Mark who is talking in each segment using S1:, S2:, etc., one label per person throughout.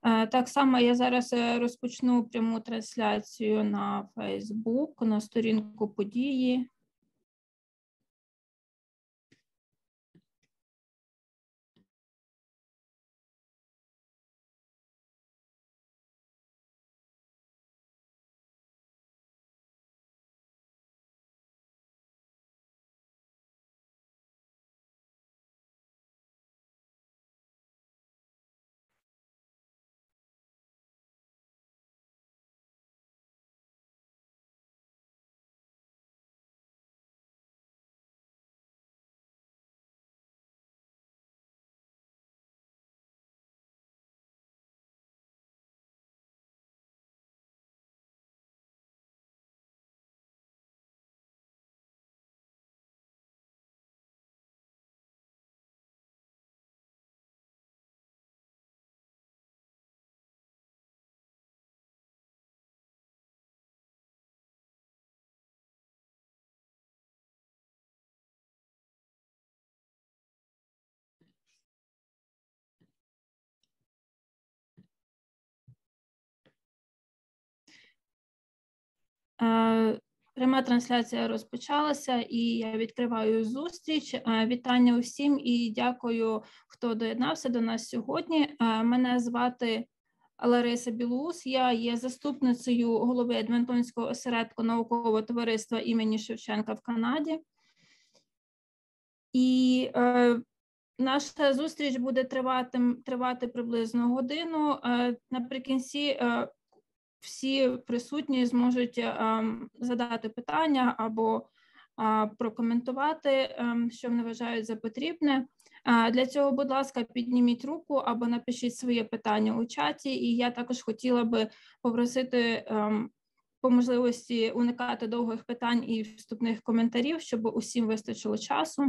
S1: Так само я зараз розпочну пряму трансляцію на Facebook, на сторінку події. Пряма трансляція розпочалася, і я відкриваю зустріч. Вітання усім і дякую, хто доєднався до нас сьогодні. Мене звати Лариса Білоус, я є заступницею голови Едмонтонського осередку наукового товариства імені Шевченка в Канаді. І наша зустріч буде тривати приблизно годину. Наприкінці всі присутні зможуть задати питання або прокоментувати, що вони вважають за потрібне. Для цього, будь ласка, підніміть руку або напишіть своє питання у чаті. І я також хотіла би попросити по можливості уникати довгих питань і вступних коментарів, щоб усім вистачило часу.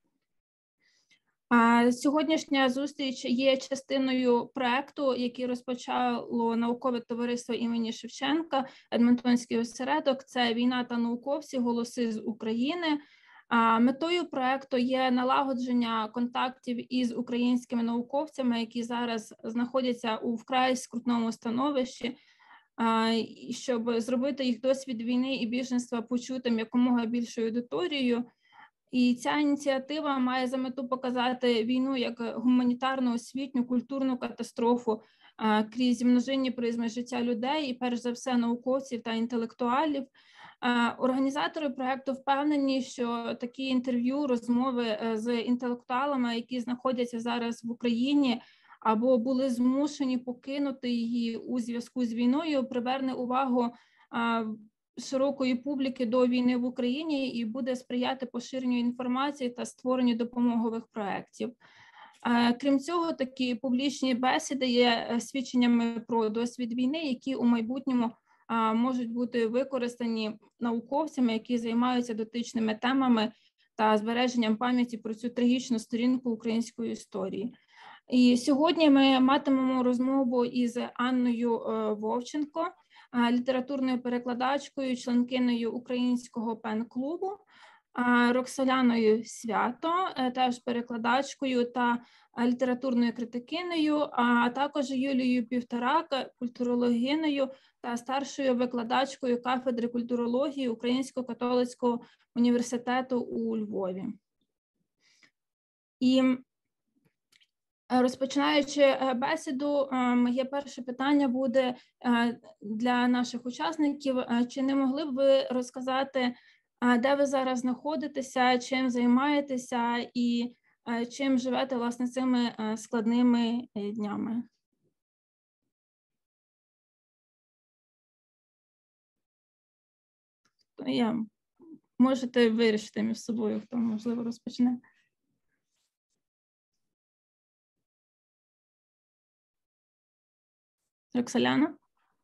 S1: Сьогоднішня зустріч є частиною проекту, який розпочало наукове товариство імені Шевченка, Едмонтонський осередок. Це «Війна та науковці. Голоси з України». Метою проекту є налагодження контактів із українськими науковцями, які зараз знаходяться у вкрай скрутному становищі, щоб зробити їх досвід війни і біженства почутим якомога більшою аудиторією. І ця ініціатива має за мету показати війну як гуманітарну, освітню, культурну катастрофу крізь множинні призми життя людей і, перш за все, науковців та інтелектуалів. Організатори проекту впевнені, що такі інтерв'ю, розмови з інтелектуалами, які знаходяться зараз в Україні або були змушені покинути її у зв'язку з війною, приверне увагу широкої публіки до війни в Україні і буде сприяти поширенню інформації та створенню допомогових проєктів. Крім цього, такі публічні бесіди є свідченнями про досвід війни, які у майбутньому можуть бути використані науковцями, які займаються дотичними темами та збереженням пам'яті про цю трагічну сторінку української історії. І сьогодні ми матимемо розмову із Анною Вовченко, літературною перекладачкою, членкинею Українського пен-клубу, Роксоляною Свято, теж перекладачкою та літературною критикинею, а також Юлією Півторак, культурологинею та старшою викладачкою кафедри культурології Українського католицького університету у Львові. І розпочинаючи бесіду, моє перше питання буде для наших учасників. Чи не могли б ви розказати, де ви зараз знаходитеся, чим займаєтеся і чим живете, власне, цими складними днями? Можете вирішити між собою, хто, можливо, розпочне. Роксоляна?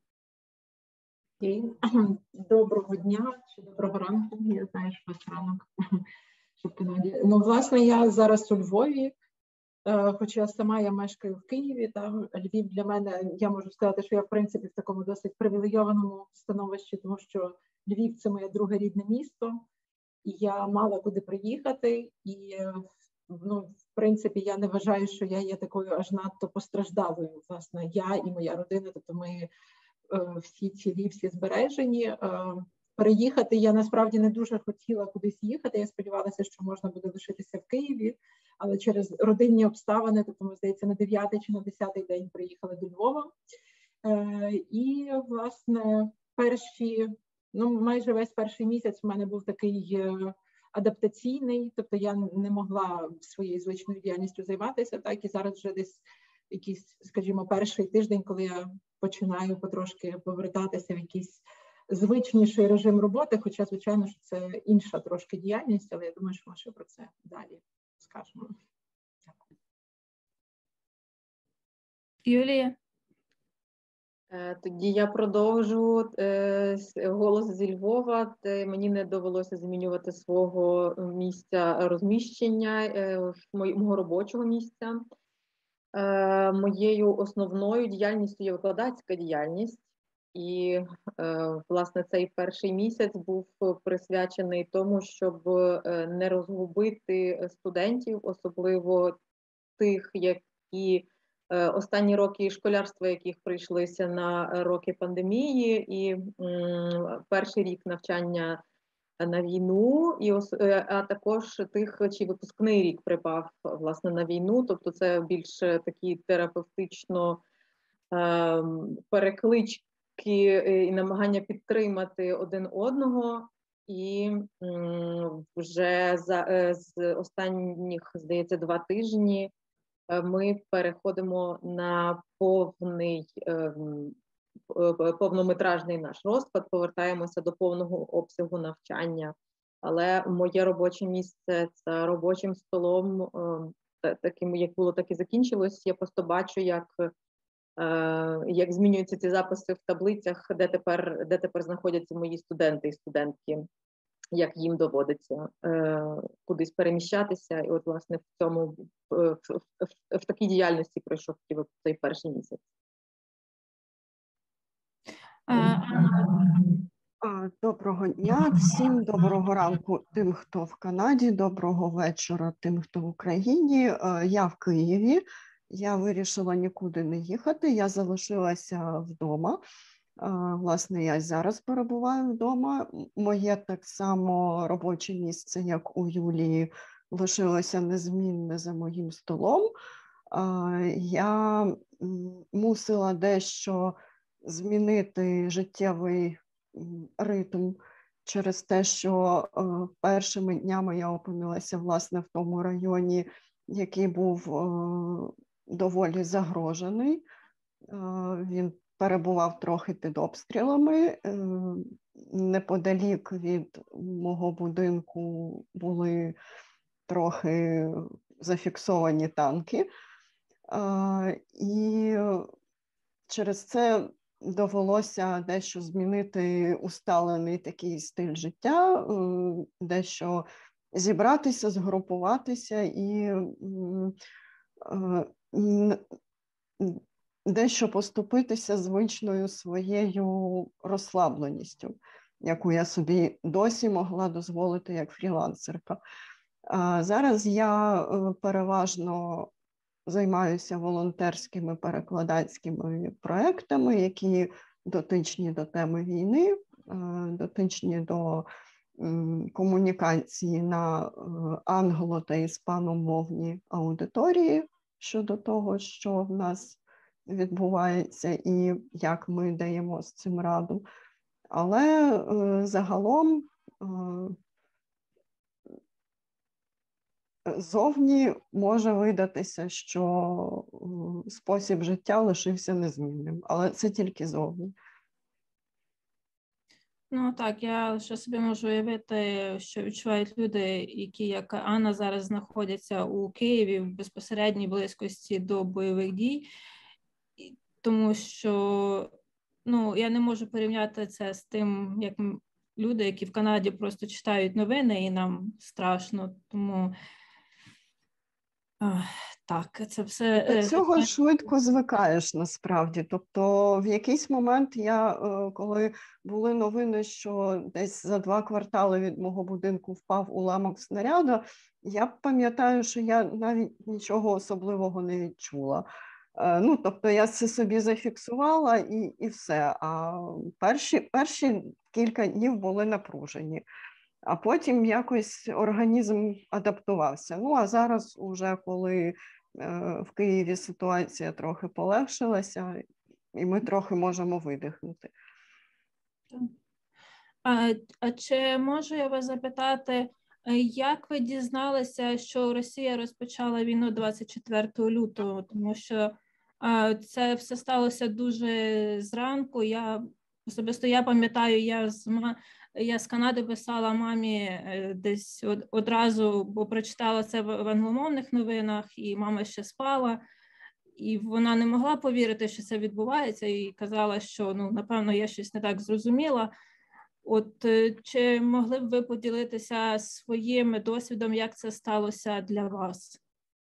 S2: Доброго дня чи доброго ранку, я знаю, що вас ранок. Ну, власне, я зараз у Львові, хоча сама я мешкаю в Києві, та Львів для мене, я можу сказати, що я, в принципі, в такому досить привілейованому становищі, тому що Львів – це моє друге рідне місто, і я мала куди приїхати, і, ну, в принципі, я не вважаю, що я є такою аж надто постраждалою. Власне, я і моя родина, тобто ми всі цілі, всі збережені. Переїхати я насправді не дуже хотіла кудись їхати. Я сподівалася, що можна буде лишитися в Києві, але через родинні обставини, тобто, ми, здається, на 9-й чи на 10-й день приїхали до Львова. І, власне, майже весь перший місяць в мене був такий адаптаційний, тобто я не могла своєю звичною діяльністю займатися, так, і зараз вже десь якийсь, скажімо, перший тиждень, коли я починаю потрошки повертатися в якийсь звичніший режим роботи, хоча, звичайно, що це інша трошки діяльність, але я думаю, що ми ще про це далі скажемо. Дякую.
S1: Юлія?
S3: Тоді я продовжу. Голос зі Львова. Мені не довелося змінювати свого місця розміщення, мого робочого місця. Моєю основною діяльністю є викладацька діяльність. І, власне, цей перший місяць був присвячений тому, щоб не розгубити студентів, особливо тих, які останні роки школярства, яких прийшлися на роки пандемії, і перший рік навчання на війну, а також тих, чий випускний рік припав, власне, на війну. Тобто це більш такі терапевтично переклички і намагання підтримати один одного. І вже з останніх, здається, 2 тижні ми переходимо на повнометражний наш розклад, повертаємося до повного обсягу навчання. Але моє робоче місце за робочим столом, таким, як було, так і закінчилось. Я просто бачу, як змінюються ці записи в таблицях, де тепер знаходяться мої студенти і студентки, як їм доводиться кудись переміщатися. І от, власне, в такій діяльності пройшов цей перший місяць.
S4: Доброго дня всім, доброго ранку тим, хто в Канаді, доброго вечора тим, хто в Україні. Я в Києві, я вирішила нікуди не їхати, я залишилася вдома. Власне, я зараз перебуваю вдома. Моє так само робоче місце, як у Юлії, лишилося незмінне за моїм столом. Я мусила дещо змінити життєвий ритм через те, що першими днями я опинилася, власне, в тому районі, який був доволі загрожений. Він перебував трохи під обстрілами. Неподалік від мого будинку були трохи зафіксовані танки. І через це довелося дещо змінити усталений такий стиль життя, дещо зібратися, згрупуватися і дещо поступитися звичною своєю розслабленістю, яку я собі досі могла дозволити як фрілансерка. Зараз я переважно займаюся волонтерськими перекладацькими проектами, які дотичні до теми війни, дотичні до комунікації на англо- та іспаномовній аудиторії щодо того, що в нас відбувається і як ми даємо з цим раду. Але загалом зовні може видатися, що спосіб життя лишився незмінним, але це тільки зовні.
S1: Ну так, я лише собі можу уявити, що відчувають люди, які, як Анна, зараз знаходяться у Києві в безпосередній близькості до бойових дій, тому що я не можу порівняти це з тим, як люди, які в Канаді просто читають новини і нам страшно, тому Так, це все...
S4: До цього швидко звикаєш насправді. Тобто в якийсь момент коли були новини, що десь за 2 квартали від мого будинку впав уламок снаряду, я пам'ятаю, що я навіть нічого особливого не відчула. Тобто я це собі зафіксувала і все. А перші кілька днів були напружені. А потім якось організм адаптувався. А зараз уже коли в Києві ситуація трохи полегшилася, і ми трохи можемо видихнути.
S1: А чи можу я вас запитати, як ви дізналися, що Росія розпочала війну 24 лютого? Тому що це все сталося дуже зранку. Особисто я пам'ятаю, я з Канади писала мамі десь одразу, бо прочитала це в англомовних новинах, і мама ще спала. І вона не могла повірити, що це відбувається, і казала, що, напевно, я щось не так зрозуміла. Чи могли б ви поділитися своїм досвідом, як це сталося для вас?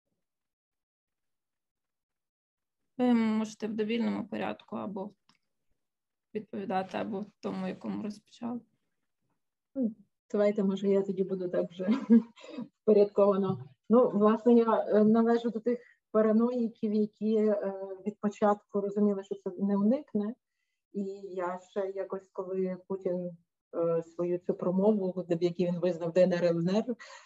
S1: Ви можете в довільному порядку або відповідати, або в тому, якому розпочали.
S2: Давайте, може, я тоді буду так вже впорядковано. Власне, я належу до тих параноїків, які від початку розуміли, що це не уникне. І я ще якось, коли Путін свою цю промову, в якій він визнав ДНР, ЛНР,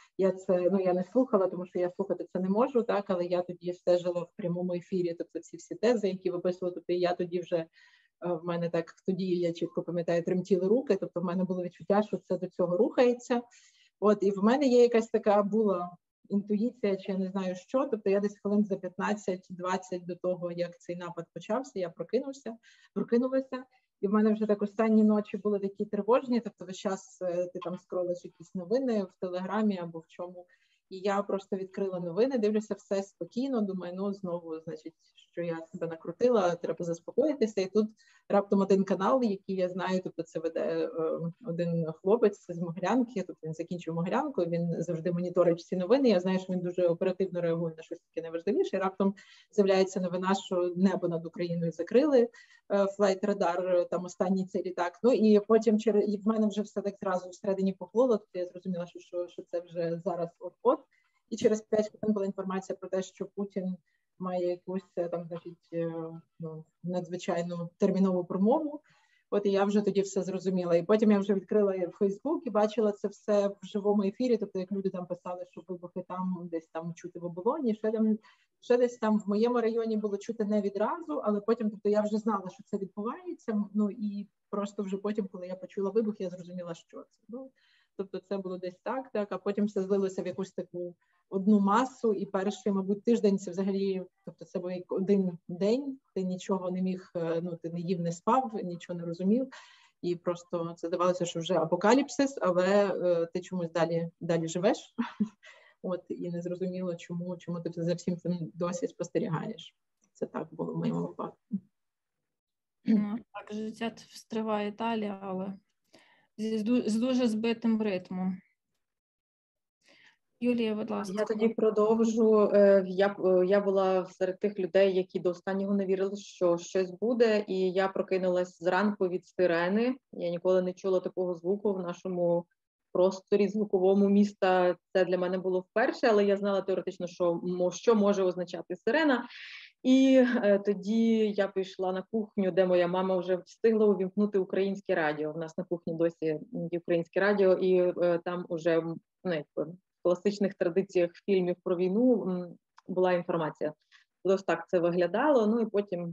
S2: я не слухала, тому що я слухати це не можу, так, але я тоді стежила в прямому ефірі, тобто всі тези, які виписували, тобто я тоді вже, в мене так, тоді я чітко пам'ятаю, тремтіли руки, тобто в мене було відчуття, що це до цього рухається. І в мене є якась така була інтуїція, чи я не знаю що, тобто я десь хвилин за 15-20 до того, як цей напад почався, я прокинулася, і в мене вже так останні ночі були такі тривожні, тобто весь час ти там скролиш якісь новини в Телеграмі або в чому, і я просто відкрила новини, дивлюся все спокійно, думаю, знову, значить, що я себе накрутила, треба заспокоїтися, і тут раптом один канал, який я знаю, тобто це веде один хлопець з Могилянки, тобто він закінчив Могилянку, він завжди моніторить всі новини, я знаю, що він дуже оперативно реагує на щось таке найважливіше, і раптом з'являється новина, що небо над Україною закрили, флайт-радар, там останній цей літак, і потім і в мене вже все так зразу всередині похололо, тобто я зрозуміла, що це вже зараз от-от, і через 5 хвилин була інформація про те, що Путін має якусь там, значить, надзвичайну термінову промову. І я вже тоді все зрозуміла. І потім я вже відкрила Фейсбук і бачила це все в живому ефірі. Тобто, як люди там писали, що вибухи там десь там чути в оболоні, ще десь там в моєму районі було чути не відразу, але потім, тобто, я вже знала, що це відбувається. І просто вже потім, коли я почула вибух, я зрозуміла, що це. Тобто це було десь так, а потім все злилося в якусь таку одну масу, і перший, мабуть, тиждень це взагалі, тобто це був один день, ти нічого не міг, ти не їв, не спав, нічого не розумів, і просто це здавалося, що вже апокаліпсис, але ти чомусь далі живеш, і не зрозуміло, чому ти за всім цим досі спостерігаєш. Це так було в моєму випадку.
S1: Так, життя триває далі, але з дуже збитим ритмом. Юлія, будь ласка.
S3: Я тоді продовжу. Я була серед тих людей, які до останнього не вірили, що щось буде, і я прокинулась зранку від сирени. Я ніколи не чула такого звуку в нашому просторі звуковому міста. Це для мене було вперше, але я знала теоретично, що може означати сирена. І тоді я пішла на кухню, де моя мама вже встигла увімкнути українське радіо. У нас на кухні досі є українське радіо, і там уже в класичних традиціях фільмів про війну була інформація. Ось так це виглядало. І потім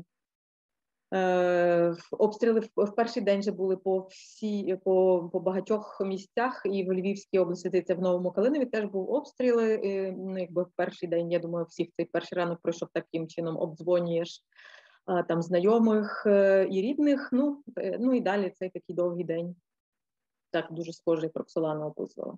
S3: обстріли в перший день вже були по багатьох місцях, і в Львівській області, це в Новому Калинові теж був обстріли. В перший день, я думаю, всіх цей перший ранок пройшов таким чином, обдзвонюєш там знайомих і рідних, і далі цей такий довгий день. Так, дуже схожий, як Роксолана описувала.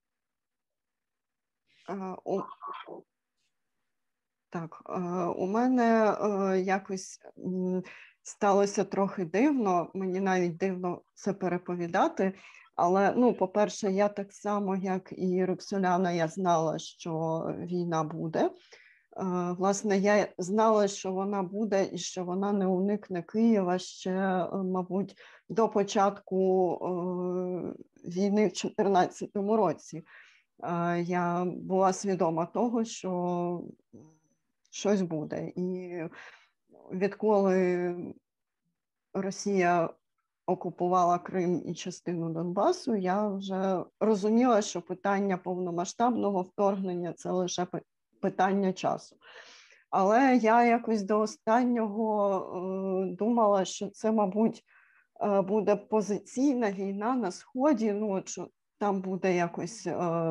S4: У мене якось сталося трохи дивно, мені навіть дивно це переповідати, Але, ну, по-перше, я так само, як і Роксоляна, я знала, що війна буде. Власне, я знала, що вона буде і що вона не уникне Києва ще, мабуть, до початку війни в 2014 році. Я була свідома того, що щось буде. І відколи Росія окупувала Крим і частину Донбасу, я вже розуміла, що питання повномасштабного вторгнення – це лише питання часу. Але я якось до останнього думала, що це, мабуть, буде позиційна війна на Сході, ну, що там буде якось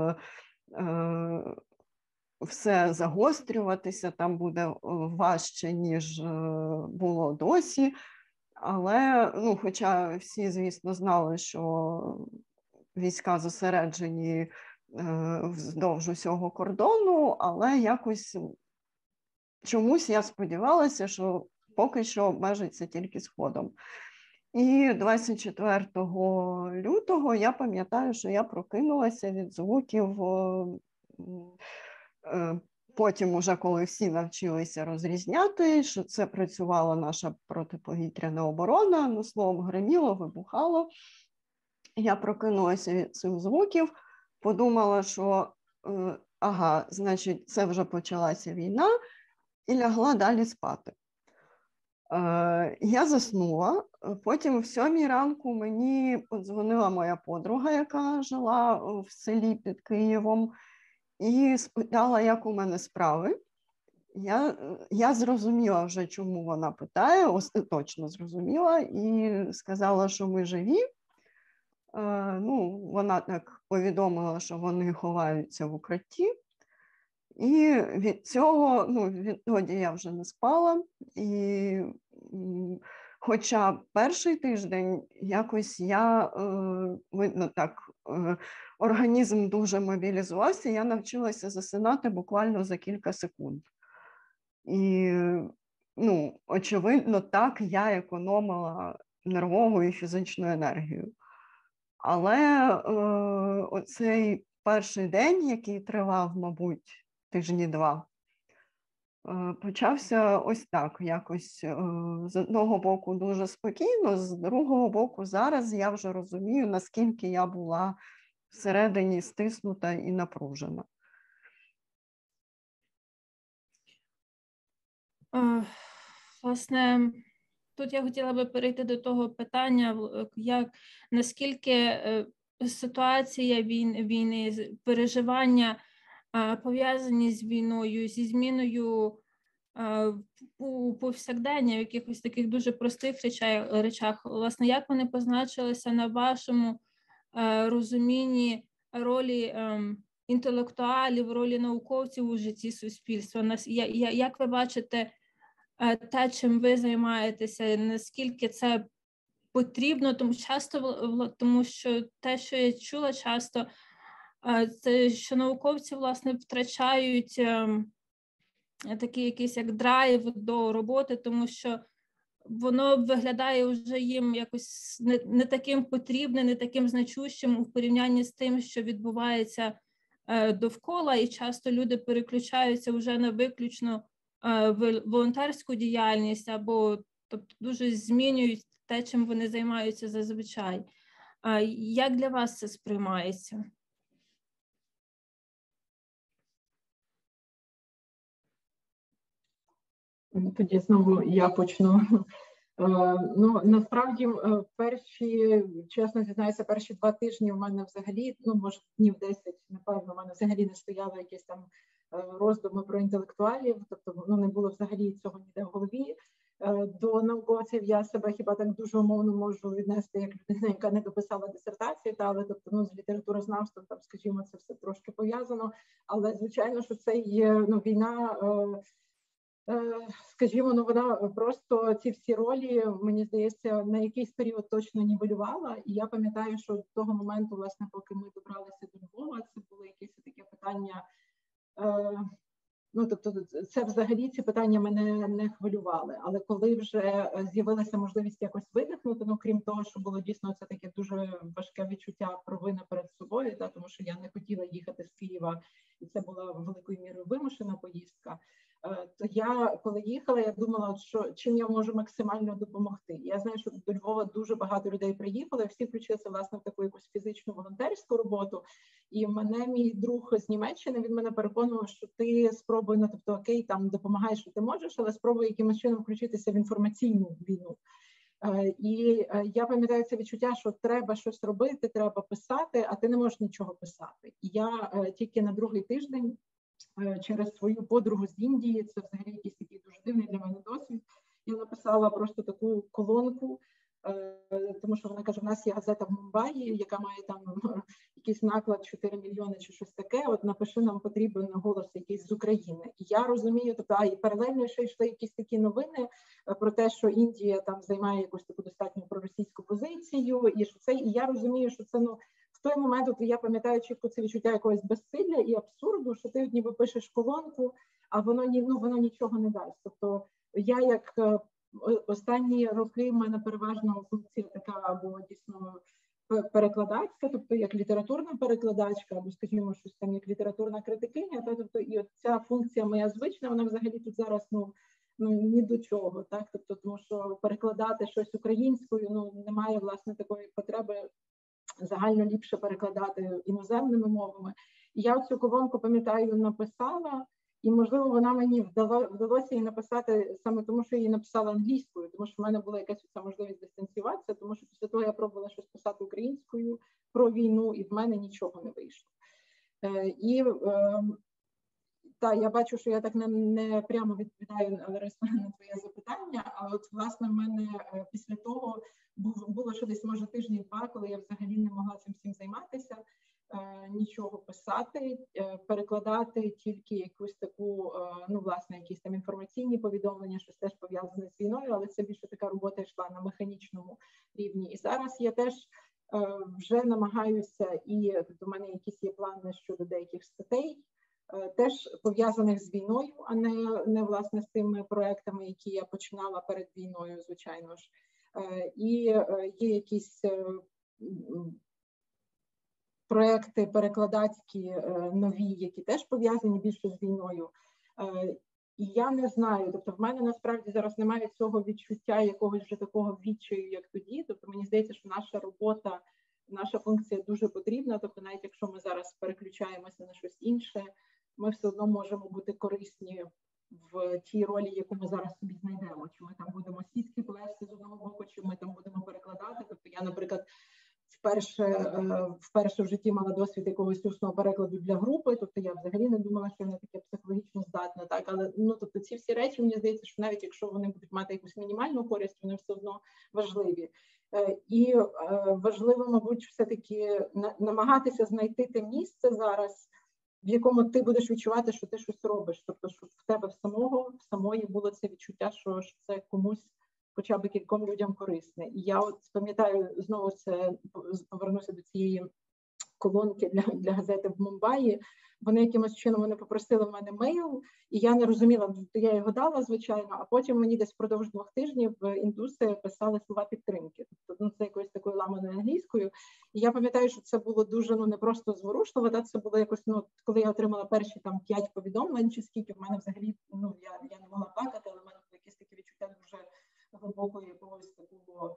S4: все загострюватися, там буде важче, ніж було досі. Але, ну, хоча всі, звісно, знали, що війська зосереджені вздовж усього кордону, але якось чомусь я сподівалася, що поки що обмежиться тільки Сходом. І 24 лютого я пам'ятаю, що я прокинулася від звуків. Потім, уже коли всі навчилися розрізняти, що це працювала наша протиповітряна оборона, ну, словом, гриміло, вибухало. Я прокинулася від цих звуків, подумала, що, ага, значить, це вже почалася війна, і лягла далі спати. Я заснула, потім в 7 ранку мені подзвонила моя подруга, яка жила в селі під Києвом, і спитала, як у мене справи. Я зрозуміла вже, чому вона питає, остаточно зрозуміла, і сказала, що ми живі. Ну, вона так повідомила, що вони ховаються в укритті. І від цього, ну, відтоді я вже не спала. І хоча перший тиждень якось я, видно так, організм дуже мобілізувався, я навчилася засинати буквально за кілька секунд. І, ну, очевидно, так я економила нервову і фізичну енергію. Але оцей перший день, який тривав, мабуть, тижні 2, почався ось так, якось з одного боку дуже спокійно, з другого боку зараз я вже розумію, наскільки я була всередині стиснута і напружена.
S1: Власне, тут я хотіла би перейти до того питання, як наскільки ситуація війни, переживання пов'язані з війною, зі зміною у повсякдення, в якихось таких дуже простих речах. Власне, як вони позначилися на вашому розумінні ролі інтелектуалів, ролі науковців у житті суспільства? Як ви бачите те, чим ви займаєтеся, наскільки це потрібно, тому що те, що я чула часто, це що науковці, власне, втрачають такий якийсь як драйв до роботи, тому що воно виглядає вже їм якось не таким потрібним, не таким значущим у порівнянні з тим, що відбувається довкола, і часто люди переключаються вже на виключно волонтерську діяльність або, тобто, дуже змінюють те, чим вони займаються зазвичай. Як для вас це сприймається?
S2: Тоді знову я почну. Ну, насправді, чесно зізнаюся, перші 2 тижні у мене взагалі, ну, може, днів 10, напевно, у мене взагалі не стояло якісь там роздуми про інтелектуалів, тобто, ну, не було взагалі цього ніде в голові. До науковців я себе хіба так дуже умовно можу віднести, як людина, яка не дописала дисертацію, але, тобто, ну, з літературознавством, там, скажімо, це все трошки пов'язано, але, звичайно, що це є, ну, війна, скажімо, ну, вона просто ці всі ролі, мені здається, на якийсь період точно нівелювала. І я пам'ятаю, що до того моменту, власне, поки ми добралися до Львова, це було якесь таке питання, Ну, тобто, це взагалі ці питання мене не хвилювали. Але коли вже з'явилася можливість якось видихнути, ну крім того, що було дійсно це таке дуже важке відчуття провини перед собою, та, тому що я не хотіла їхати з Києва, і це була великою мірою вимушена поїздка. То я, коли їхала, я думала, що чим я можу максимально допомогти. Я знаю, що до Львова дуже багато людей приїхали, всі включилися, власне, в таку якусь фізичну волонтерську роботу. І мене мій друг з Німеччини, він мене переконував, що ти спробуй, ну, тобто, окей, там допомагаєш, що ти можеш, але спробуй якимось чином включитися в інформаційну війну. І я пам'ятаю це відчуття, що треба щось робити, треба писати, а ти не можеш нічого писати. І я тільки на другий тиждень через свою подругу з Індії, це взагалі якийсь такий дуже дивний для мене досвід, я написала просто таку колонку, тому що вона каже, в нас є газета в Мумбаї, яка має там якийсь наклад 4 мільйони чи щось таке, от напиши, нам потрібен голос якийсь з України. І я розумію, тобто, і паралельно ще йшли якісь такі новини про те, що Індія там займає якусь таку достатньо проросійську позицію, і що це, і я розумію, що це, ну, в той момент, от я пам'ятаю чітко це відчуття якогось безсилля і абсурду, що ти ніби пишеш колонку, а воно нічого не дасть. Тобто я як останні роки в мене переважно функція така або дійсно перекладацька, тобто як літературна перекладачка, або, скажімо, щось там як літературна критикиня, тобто і от ця функція моя звична, вона взагалі тут зараз ні до чого, так, тобто, тому що перекладати щось українською, немає, власне, такої потреби загально ліпше перекладати іноземними мовами. І я цю колонку, пам'ятаю, написала, і, можливо, вона мені вдалося її написати саме тому, що я її написала англійською, тому що в мене була якась ця можливість дистанціюватися, тому що після того я пробувала щось писати українською про війну, і в мене нічого не вийшло. Я бачу, що я так не прямо відповідаю, Лариса, на твоє запитання, а от, власне, в мене після того було ще десь, може, тижні-два, коли я взагалі не могла цим всім займатися, нічого писати, перекладати тільки якусь таку, власне, якісь там інформаційні повідомлення, щось теж пов'язане з війною, але це більше така робота йшла на механічному рівні. І зараз я теж вже намагаюся, і до мене якісь є плани щодо деяких статей, теж пов'язаних з війною, а не власне з тими проектами, які я починала перед війною, звичайно ж. І є якісь проекти перекладацькі нові, які теж пов'язані більше з війною. І я не знаю, тобто в мене насправді зараз немає цього відчуття якогось вже такого відчаю, як тоді. Тобто мені здається, що наша робота, наша функція дуже потрібна. Тобто навіть якщо ми зараз переключаємося на щось інше, ми все одно можемо бути корисні в тій ролі, яку ми зараз собі знайдемо. Чи ми там будемо сітки плести з одного боку, чи ми там будемо перекладати. Тобто я, наприклад, вперше в житті мала досвід якогось усного перекладу для групи, тобто я взагалі не думала, що вона таке психологічно здатна, так, але тобто ці всі речі, мені здається, що навіть якщо вони будуть мати якусь мінімальну користь, вони все одно важливі. І важливо, мабуть, все-таки намагатися знайти те місце зараз, в якому ти будеш відчувати, що ти щось робиш, тобто, щоб в тебе самої було це відчуття, що це комусь, хоча б кільком людям корисне. І я от пам'ятаю, знову повернуся до цієї колонки для газети в Мумбаї. Вони якимось чином попросили в мене мейл, і я не розуміла, то я його дала, звичайно, а потім мені десь впродовж 2 тижнів індуси писали слова підтримки. Тобто, це якоюсь такою ламаною англійською. І я пам'ятаю, що це було дуже, не просто зворушливо, це було якось, коли я отримала перші 5 повідомлень, чи скільки, в мене взагалі, я не могла плакати, але в мене було якесь таке відчуття дуже глибокого якогось такого,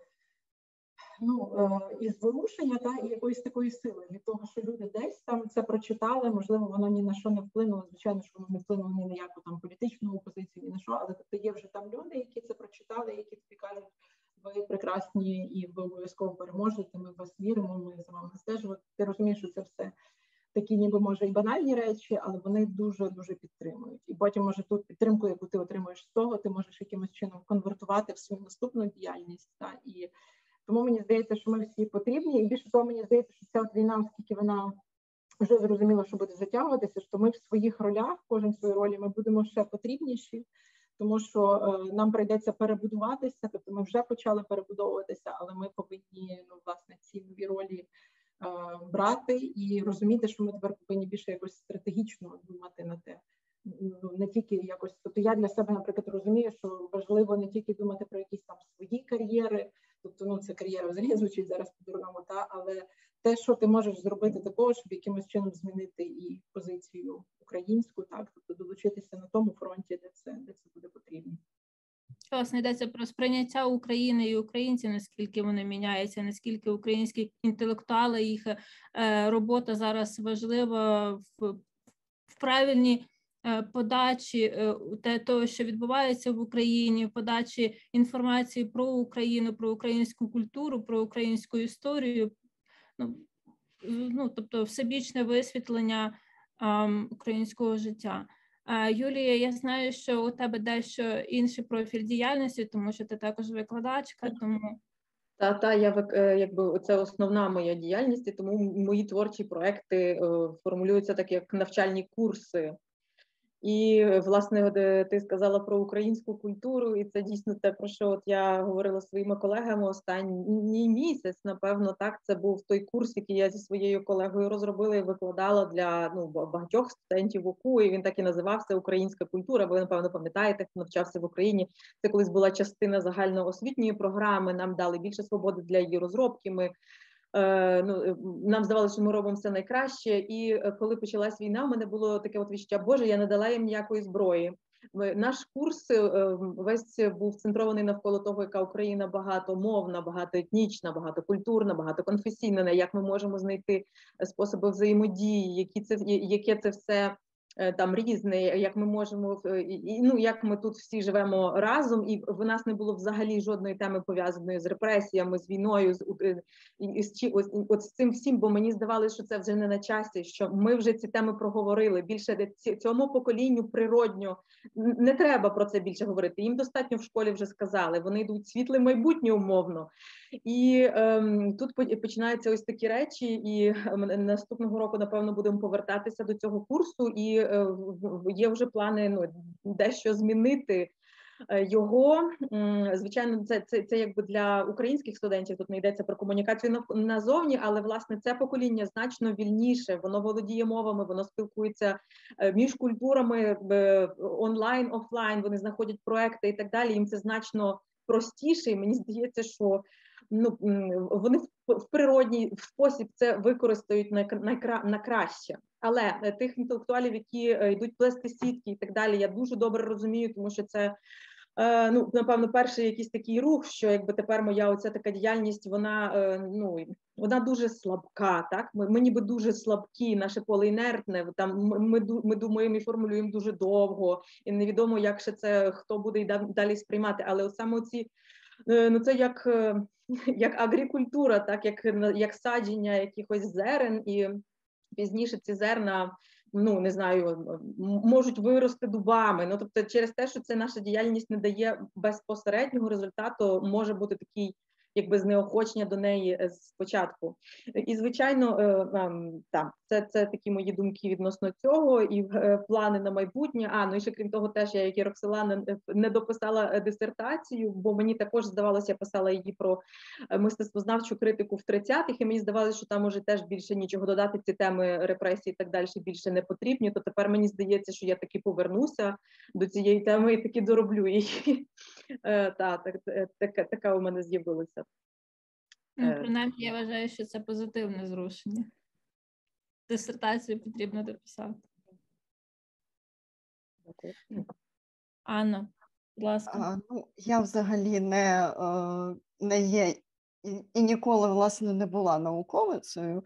S2: і зворушення, і якоїсь такої сили від того, що люди десь там це прочитали, можливо, воно ні на що не вплинуло, звичайно, що воно не вплинуло ні на яку там політичну опозицію, ні на що, але тобто є вже там люди, які це прочитали, які тобі кажуть, ви прекрасні і ви обов'язково переможете, ми в вас віримо, ми за вами стежимо. Ти розумієш, що це все такі ніби, може, і банальні речі, але вони дуже-дуже підтримують. І потім, може, ту підтримку, яку ти отримуєш з того, ти можеш якимось чином конвертувати в свою наступну діяльність. І тому мені здається, що ми всі потрібні. І більше того, мені здається, що ця війна, оскільки вона вже зрозуміло, що буде затягуватися, що ми в своїх ролях, кожен в своїй ролі, ми будемо ще потрібніші, тому що нам прийдеться перебудуватися, тобто ми вже почали перебудовуватися, але ми повинні, власне, ці нові ролі брати і розуміти, що ми тепер повинні більше якось стратегічно думати на те, не тільки якось, тобто я для себе, наприклад, розумію, що важливо не тільки думати про якісь там свої кар'єри, тобто, це кар'єра взагалі звучить зараз по-дурному, але те, що ти можеш зробити такого, щоб якимось чином змінити і позицію українську, так, тобто долучитися на тому фронті, де це буде потрібно.
S1: Власне, йдеться про сприйняття України і українців, наскільки вони міняються, наскільки українські інтелектуали, їх робота зараз важлива в правильній подачі того, що відбувається в Україні, в подачі інформації про Україну, про українську культуру, про українську історію, тобто всебічне висвітлення українського життя. Юлія, я знаю, що у тебе дещо інший профіль діяльності, тому що ти також викладачка, тому...
S3: Якби це основна моя діяльність, і тому мої творчі проекти формулюються так, як навчальні курси. І, власне, ти сказала про українську культуру, і це дійсно те, про що от я говорила зі своїми колегами останній місяць, напевно, так, це був той курс, який я зі своєю колегою розробила і викладала для багатьох студентів УКУ, і він так і називався «Українська культура», ви, напевно, пам'ятаєте, хто навчався в Україні. Це колись була частина загальноосвітньої програми, нам дали більше свободи для її розробки, нам здавалося, що ми робимо все найкраще, і коли почалась війна, в мене було таке от відчуття, боже, я не дала їм ніякої зброї. Наш курс весь був центрований навколо того, яка Україна багатомовна, багатоетнічна, багатокультурна, багатоконфесійна, як ми можемо знайти способи взаємодії, яке це все там різне, як ми можемо, як ми тут всі живемо разом, і в нас не було взагалі жодної теми пов'язаної з репресіями, з війною, з цим всім, бо мені здавалося, що це вже не на часі, що ми вже ці теми проговорили, більше цьому поколінню природньо, не треба про це більше говорити, їм достатньо в школі вже сказали, вони йдуть в світле майбутнє умовно. І тут починаються ось такі речі, і наступного року, напевно, будемо повертатися до цього курсу, і є вже плани дещо змінити його. Звичайно, це якби для українських студентів, тут не йдеться про комунікацію назовні, але, власне, це покоління значно вільніше, воно володіє мовами, воно спілкується між культурами онлайн, офлайн, вони знаходять проекти і так далі, їм це значно простіше, і мені здається, що вони в природній спосіб це використають на краще. Але тих інтелектуалів, які йдуть плести сітки і так далі, я дуже добре розумію, тому що це, напевно, перший якийсь такий рух, що якби тепер моя оця така діяльність, вона дуже слабка, так? Ми ніби дуже слабкі, наше поле інертне, там ми думаємо і формулюємо дуже довго, і невідомо, як ще це, хто буде і далі сприймати, але от саме оці, це як агрикультура, так, як садження якихось зерен, і пізніше ці зерна, не знаю, можуть вирости дубами. Тобто через те, що це наша діяльність не дає безпосереднього результату, може бути такий якби знеохочення до неї спочатку. І, звичайно, це такі мої думки відносно цього, і плани на майбутнє. І ще крім того, теж я, як і Роксолана, не дописала дисертацію, бо мені також здавалося, я писала її про мистецтвознавчу критику в 30-х, і мені здавалося, що там уже теж більше нічого додати, ці теми репресій і так далі більше не потрібні, то тепер мені здається, що я таки повернуся до цієї теми і таки дороблю її. Така у мене з'явилася.
S1: Принаймні, я вважаю, що це позитивне зрушення. Дисертацію потрібно дописати. Анна, будь ласка.
S4: Я взагалі не є і ніколи, власне, не була науковицею.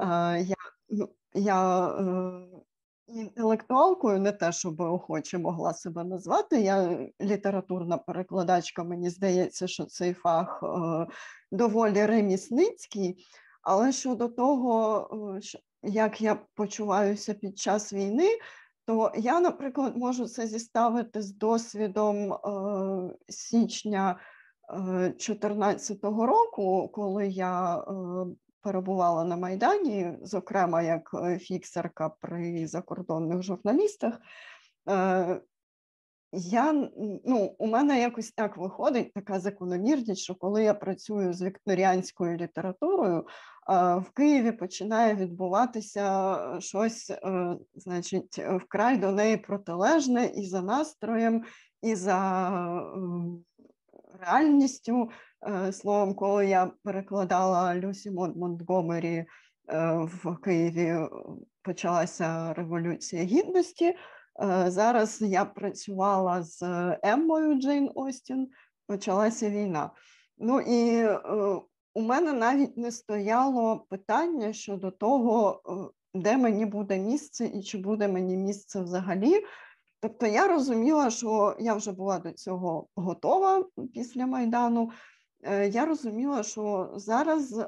S4: Я інтелектуалкою не те, щоб охоче могла себе назвати. Я літературна перекладачка, мені здається, що цей фах доволі ремісницький. Але щодо того, як я почуваюся під час війни, то я, наприклад, можу це зіставити з досвідом січня 2014 року, коли я перебувала на Майдані, зокрема як фіксерка при закордонних журналістах. у мене якось так виходить, така закономірність, що коли я працюю з вікторіанською літературою, в Києві починає відбуватися щось, значить, вкрай до неї протилежне і за настроєм, і за реальністю. Словом, коли я перекладала Люсі Монтгомері в Києві, почалася Революція Гідності. Зараз я працювала з Еммою Джейн Остін, почалася війна. Ну і у мене навіть не стояло питання щодо того, де мені буде місце і чи буде мені місце взагалі. Тобто я розуміла, що я вже була до цього готова після Майдану. Я розуміла, що зараз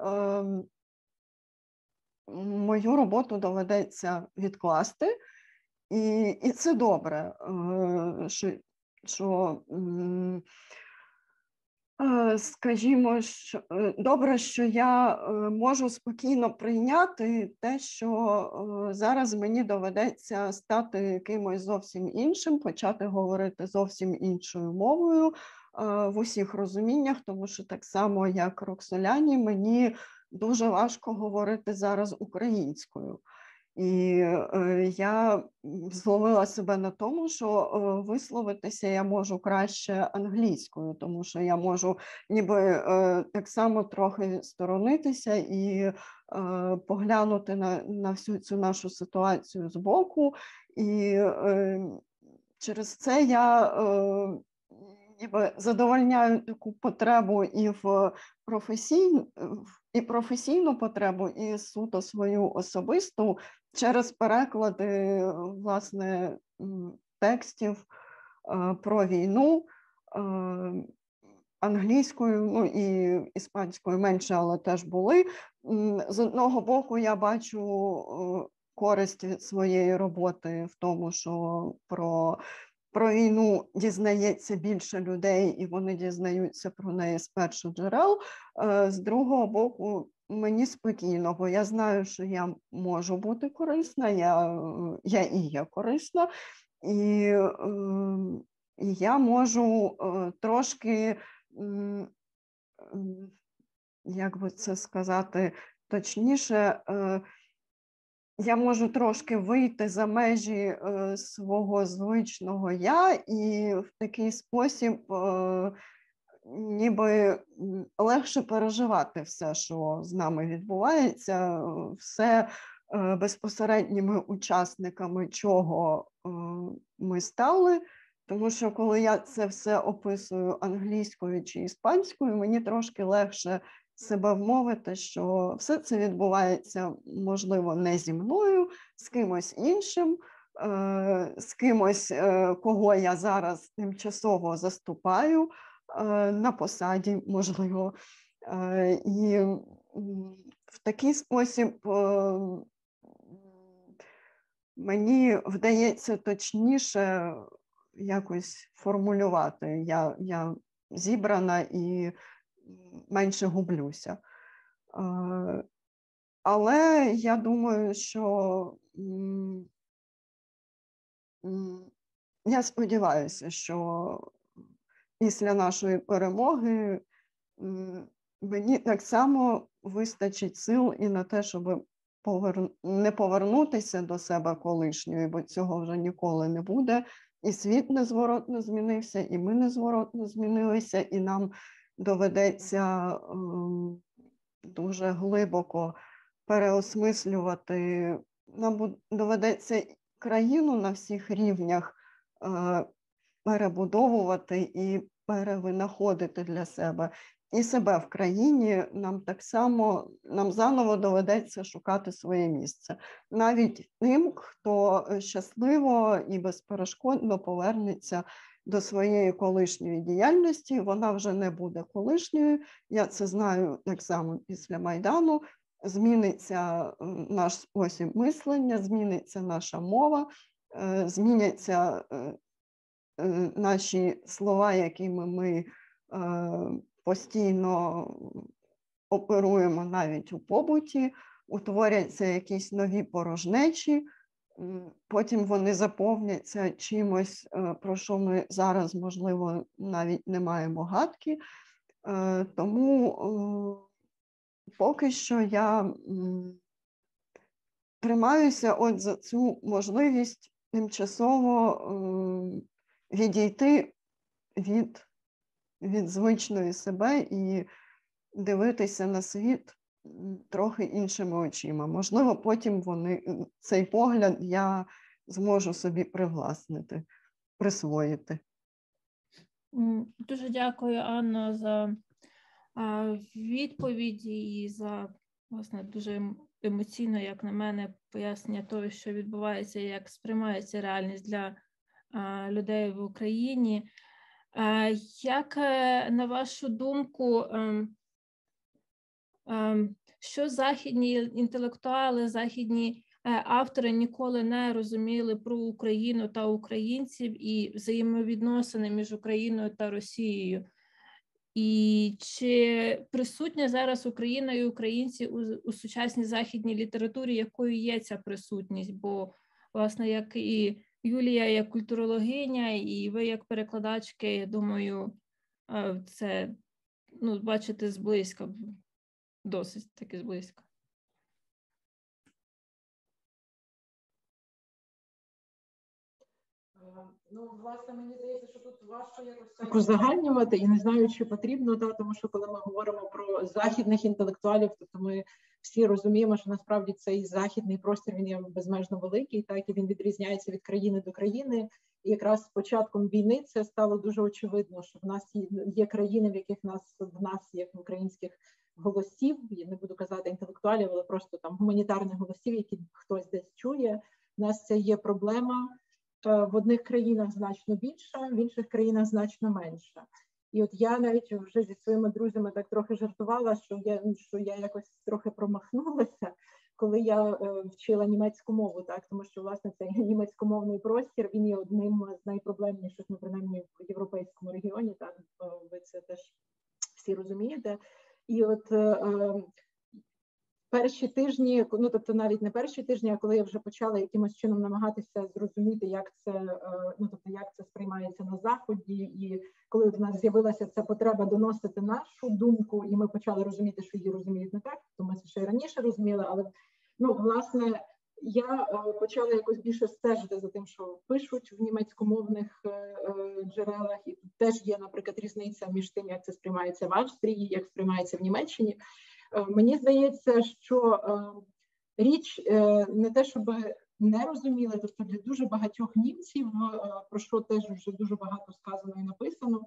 S4: мою роботу доведеться відкласти. І це добре, скажімо, добре, що я можу спокійно прийняти те, що зараз мені доведеться стати кимось зовсім іншим, почати говорити зовсім іншою мовою в усіх розуміннях, тому що так само, як Роксоляні, мені дуже важко говорити зараз українською. І я зловила себе на тому, що висловитися я можу краще англійською, тому що я можу ніби так само трохи сторонитися і поглянути на всю цю нашу ситуацію збоку. І через це я ніби задовольняю таку потребу і в професійну потребу, і суто свою особисту через переклади, власне, текстів про війну англійською, ну і іспанською менше, але теж були. З одного боку, я бачу користь від своєї роботи в тому, що про війну дізнається більше людей, і вони дізнаються про неї з перших джерел. З другого боку, мені спокійно, бо я знаю, що я можу бути корисна, я і є корисна, і я можу трошки, як би це сказати точніше, я можу трошки вийти за межі свого звичного я і в такий спосіб ніби легше переживати все, що з нами відбувається, все безпосередніми учасниками чого ми стали. Тому що коли я це все описую англійською чи іспанською, мені трошки легше себе вмовити, що все це відбувається, можливо, не зі мною, з кимось іншим, з кимось, кого я зараз тимчасово заступаю на посаді, можливо. І в такий спосіб мені вдається точніше якось формулювати. Я зібрана і менше гублюся. Але я думаю, що я сподіваюся, що після нашої перемоги мені так само вистачить сил і на те, щоб не повернутися до себе колишньої, бо цього вже ніколи не буде. І світ незворотно змінився, і ми незворотно змінилися, і нам доведеться дуже глибоко переосмислювати, нам доведеться країну на всіх рівнях перебудовувати і перевинаходити для себе. І себе в країні нам заново доведеться шукати своє місце. Навіть тим, хто щасливо і безперешкодно повернеться до своєї колишньої діяльності, вона вже не буде колишньою. Я це знаю так само після Майдану. Зміниться наш спосіб мислення, зміниться наша мова, зміняться наші слова, якими ми постійно оперуємо навіть у побуті, утворяться якісь нові порожнечі, потім вони заповняться чимось, про що ми зараз, можливо, навіть не маємо гадки. Тому поки що я тримаюся от за цю можливість тимчасово відійти від звичної себе і дивитися на світ трохи іншими очима. Можливо, потім цей погляд я зможу собі привласнити, присвоїти.
S1: Дуже дякую, Анно, за відповіді і за, власне, дуже емоційно, як на мене, пояснення того, що відбувається, як сприймається реальність для людей в Україні. Як, на вашу думку, що західні інтелектуали, західні автори ніколи не розуміли про Україну та українців і взаємовідносини між Україною та Росією? І чи присутня зараз Україна і українці у сучасній західній літературі, якою є ця присутність? Бо, власне, як і Юлія як культурологиня, і ви як перекладачки, я думаю, це бачите зблизька, досить таки зблизька.
S2: Власне, мені здається, що тут важко якось так узагальнювати, і не знаю, чи потрібно, тому що коли ми говоримо про західних інтелектуалів, то ми всі розуміємо, що насправді цей західний простір, він є безмежно великий, і він відрізняється від країни до країни. І якраз з початком війни це стало дуже очевидно, що в нас є країни, в яких в нас є українських голосів, я не буду казати інтелектуалів, але просто там гуманітарних голосів, які хтось десь чує. У нас це є проблема. В одних країнах значно більше, в інших країнах значно менше. І от я навіть вже зі своїми друзями так трохи жартувала, що я якось трохи промахнулася, коли я вчила німецьку мову, тому що, власне, цей німецькомовний простір, він є одним з найпроблемніших, принаймні, в європейському регіоні, ви це теж всі розумієте. І от перші тижні, тобто навіть не перші тижні, а коли я вже почала якимось чином намагатися зрозуміти, як це сприймається на Заході, і коли в нас з'явилася ця потреба доносити нашу думку, і ми почали розуміти, що її розуміють не так, то ми це ще й раніше розуміли, але, власне, я почала якось більше стежити за тим, що пишуть в німецькомовних джерелах, і тут теж є, наприклад, різниця між тим, як це сприймається в Австрії, як сприймається в Німеччині. Мені здається, що річ не те, щоб не розуміли, тобто для дуже багатьох німців, про що теж вже дуже багато сказано і написано,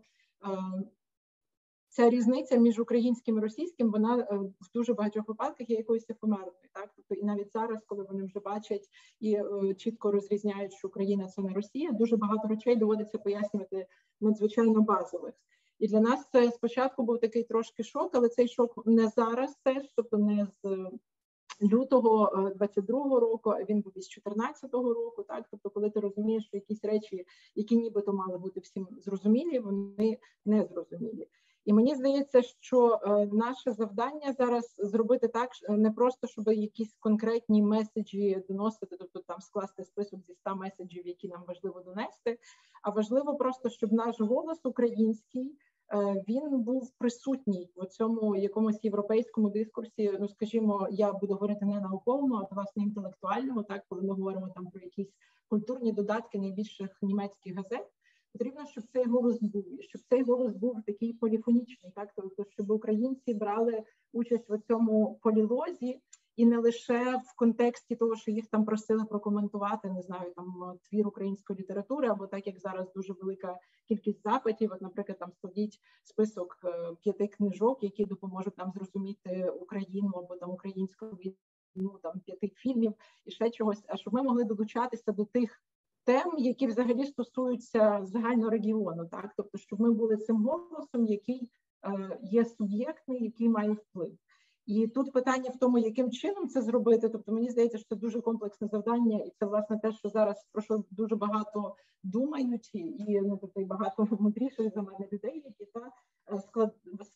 S2: ця різниця між українським і російським, вона в дуже багатьох випадках є якоюсь ефемерною. Тобто і навіть зараз, коли вони вже бачать і чітко розрізняють, що Україна – це не Росія, дуже багато речей доводиться пояснювати надзвичайно базових. І для нас це спочатку був такий трошки шок, але цей шок не зараз теж, тобто не з лютого 22-го року, а він був із 14-го року. Тобто коли ти розумієш, що якісь речі, які нібито мали бути всім зрозумілі, вони не зрозумілі. І мені здається, що наше завдання зараз зробити так, не просто, щоб якісь конкретні меседжі доносити, тобто там скласти список зі 100 меседжів, які нам важливо донести, а важливо просто, щоб наш голос український, він був присутній в цьому якомусь європейському дискурсі, скажімо, я буду говорити не науковому, а власне інтелектуальному, коли ми говоримо там про якісь культурні додатки найбільших німецьких газет. Потрібно, щоб цей голос був, і щоб цей голос був такий поліфонічний, тобто, щоб українці брали участь в цьому полілозі, і не лише в контексті того, що їх там просили прокоментувати, не знаю, там твір української літератури, або так, як зараз дуже велика кількість запитів, от, наприклад, там складіть список 5 книжок, які допоможуть нам зрозуміти Україну, або там українську війну, там 5 фільмів і ще чогось, а щоб ми могли долучатися до тих тем, які взагалі стосуються загального регіону, тобто, щоб ми були цим голосом, який є суб'єктний, який має вплив. І тут питання в тому, яким чином це зробити. Тобто мені здається, що це дуже комплексне завдання, і це, власне, те, що зараз про що дуже багато думають, і багато мудріших за мене людей, які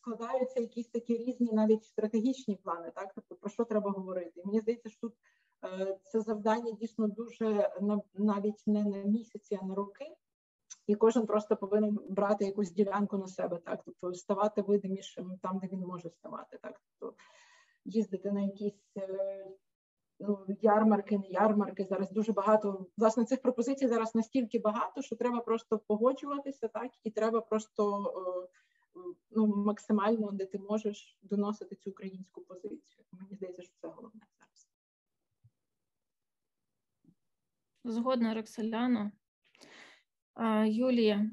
S2: складаються якісь такі різні навіть стратегічні плани, тобто про що треба говорити. І мені здається, що тут це завдання дійсно дуже навіть не на місяці, а на роки. І кожен просто повинен брати якусь ділянку на себе, так, тобто ставати видимішим там, де він може ставати, так, тобто їздити на якісь ярмарки, не ярмарки. Зараз дуже багато, власне, цих пропозицій зараз настільки багато, що треба просто погоджуватися, так, і треба просто максимально, де ти можеш, доносити цю українську позицію. Мені здається, що це головне зараз.
S1: Згодна, Роксоляно. Юлія.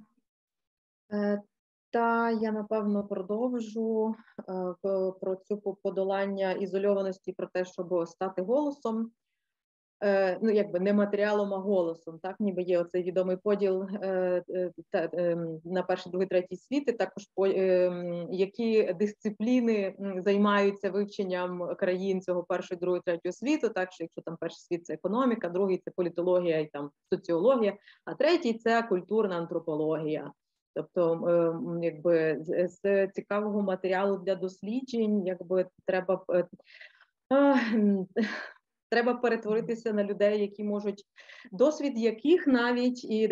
S3: Та я, напевно, продовжу про цю подолання ізольованості, про те, щоб стати голосом. Якби не матеріалом, а голосом. Так, ніби є оцей відомий поділ на перший, другий, третій світ, і також які дисципліни займаються вивченням країн цього першого, другого, третього світу. Так, що якщо там перший світ – це економіка, другий – це політологія і там соціологія, а третій – це культурна антропологія. Тобто, якби з цікавого матеріалу для досліджень, якби треба перетворитися на людей, які можуть, досвід яких навіть і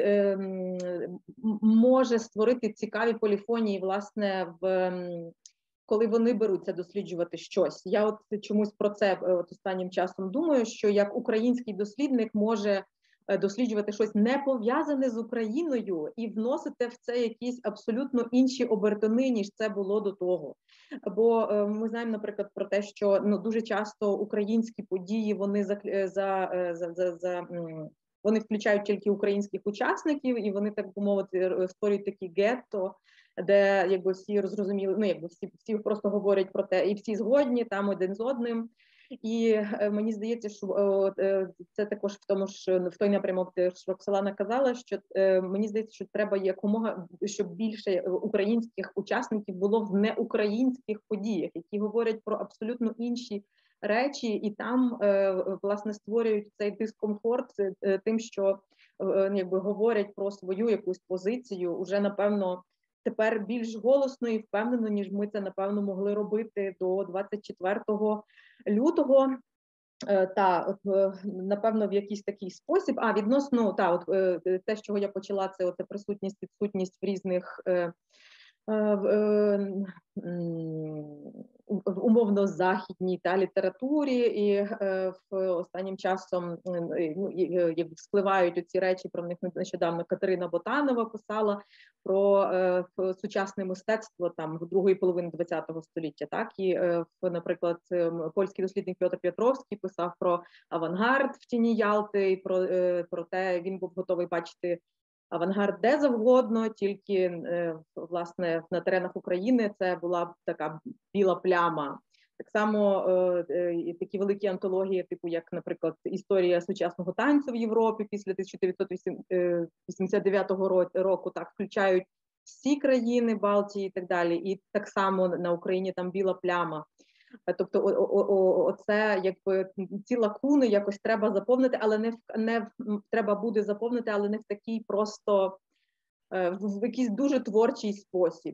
S3: може створити цікаві поліфонії, власне, коли вони беруться досліджувати щось. Я от чомусь про це останнім часом думаю, що як український дослідник може досліджувати щось не пов'язане з Україною і вносити в це якісь абсолютно інші обертони, ніж це було до того. Бо ми знаємо, наприклад, про те, що дуже часто українські події, вони включають тільки українських учасників, і вони, так би мовити, створюють такі гетто, де якби всі зрозуміли, всі просто говорять про те, і всі згодні там один з одним. І мені здається, що це також в той напрямок, де Роксолана казала, що мені здається, що треба якомога, щоб більше українських учасників було в неукраїнських подіях, які говорять про абсолютно інші речі, і там, власне, створюють цей дискомфорт тим, що якби говорять про свою якусь позицію, уже, напевно, тепер більш голосно і впевнено, ніж ми це, напевно, могли робити до 24 лютого. Напевно, в якийсь такий спосіб. Відносно, те, з чого я почала, це присутність, відсутність в різних умовно західній літературі, і останнім часом вспливають оці речі, про них нещодавно Катерина Ботанова писала про сучасне мистецтво там в другої половини ХХ століття. Так, і, наприклад, польський дослідник Петр Петровський писав про авангард в тіні Ялти, і про те, він був готовий бачити авангард де завгодно, тільки, власне, на теренах України це була така біла пляма. Так само такі великі антології, типу як, наприклад, історія сучасного танцю в Європі після 1989 року, так, включають всі країни Балтії і так далі. І так само на Україні там біла пляма. Тобто оце, якби, ці лакуни якось треба заповнити, але не треба буде заповнити, але не в такий просто, в якийсь дуже творчий спосіб.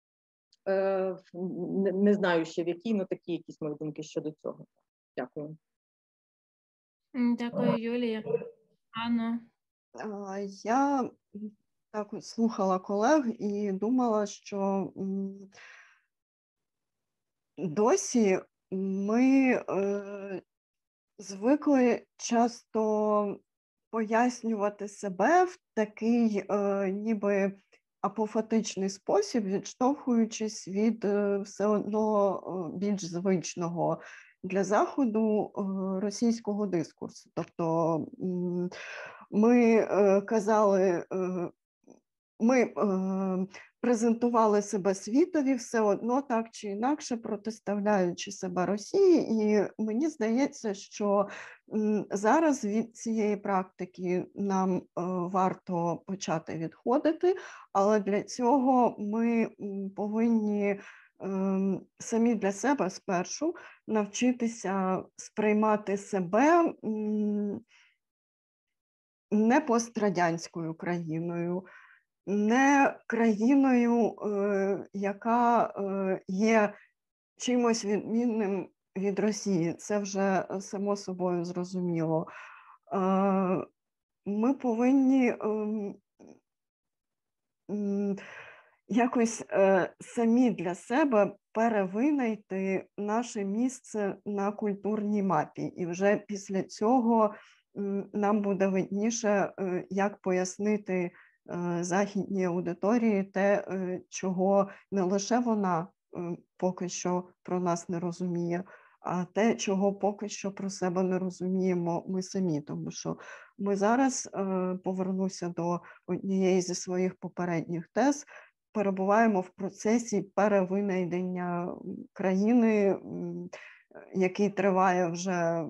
S3: Не знаю ще в який, але такі якісь мої думки щодо цього. Дякую.
S1: Дякую, Юлія. Анна.
S4: Я так слухала колег і думала, що досі ми звикли часто пояснювати себе в такий ніби апофатичний спосіб, відштовхуючись від все одно більш звичного для Заходу російського дискурсу. Тобто ми казали, ми презентували себе світові все одно так чи інакше, протиставляючи себе Росії, і мені здається, що зараз від цієї практики нам варто почати відходити, але для цього ми повинні самі для себе спершу навчитися сприймати себе не пострадянською країною, не країною, яка є чимось відмінним від Росії. Це вже само собою зрозуміло. Ми повинні якось самі для себе перевинайти наше місце на культурній мапі. І вже після цього нам буде видніше, як пояснити західній аудиторії те, чого не лише вона поки що про нас не розуміє, а те, чого поки що про себе не розуміємо ми самі. Тому що ми зараз, повернуся до однієї зі своїх попередніх тез, перебуваємо в процесі перевинайдення країни, який триває вже,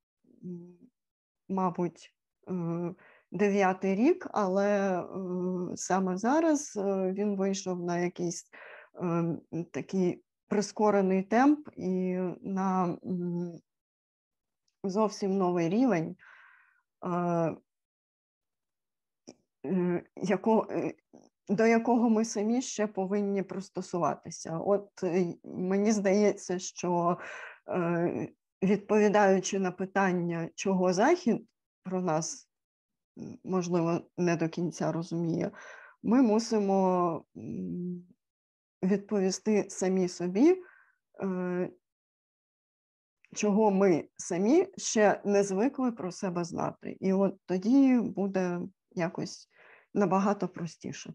S4: мабуть, 9-й рік, але саме зараз він вийшов на якийсь такий прискорений темп і на зовсім новий рівень, до якого ми самі ще повинні пристосуватися. От мені здається, що відповідаючи на питання, чого Захід про нас, можливо, не до кінця розуміє, ми мусимо відповісти самі собі, чого ми самі ще не звикли про себе знати. І от тоді буде якось набагато простіше.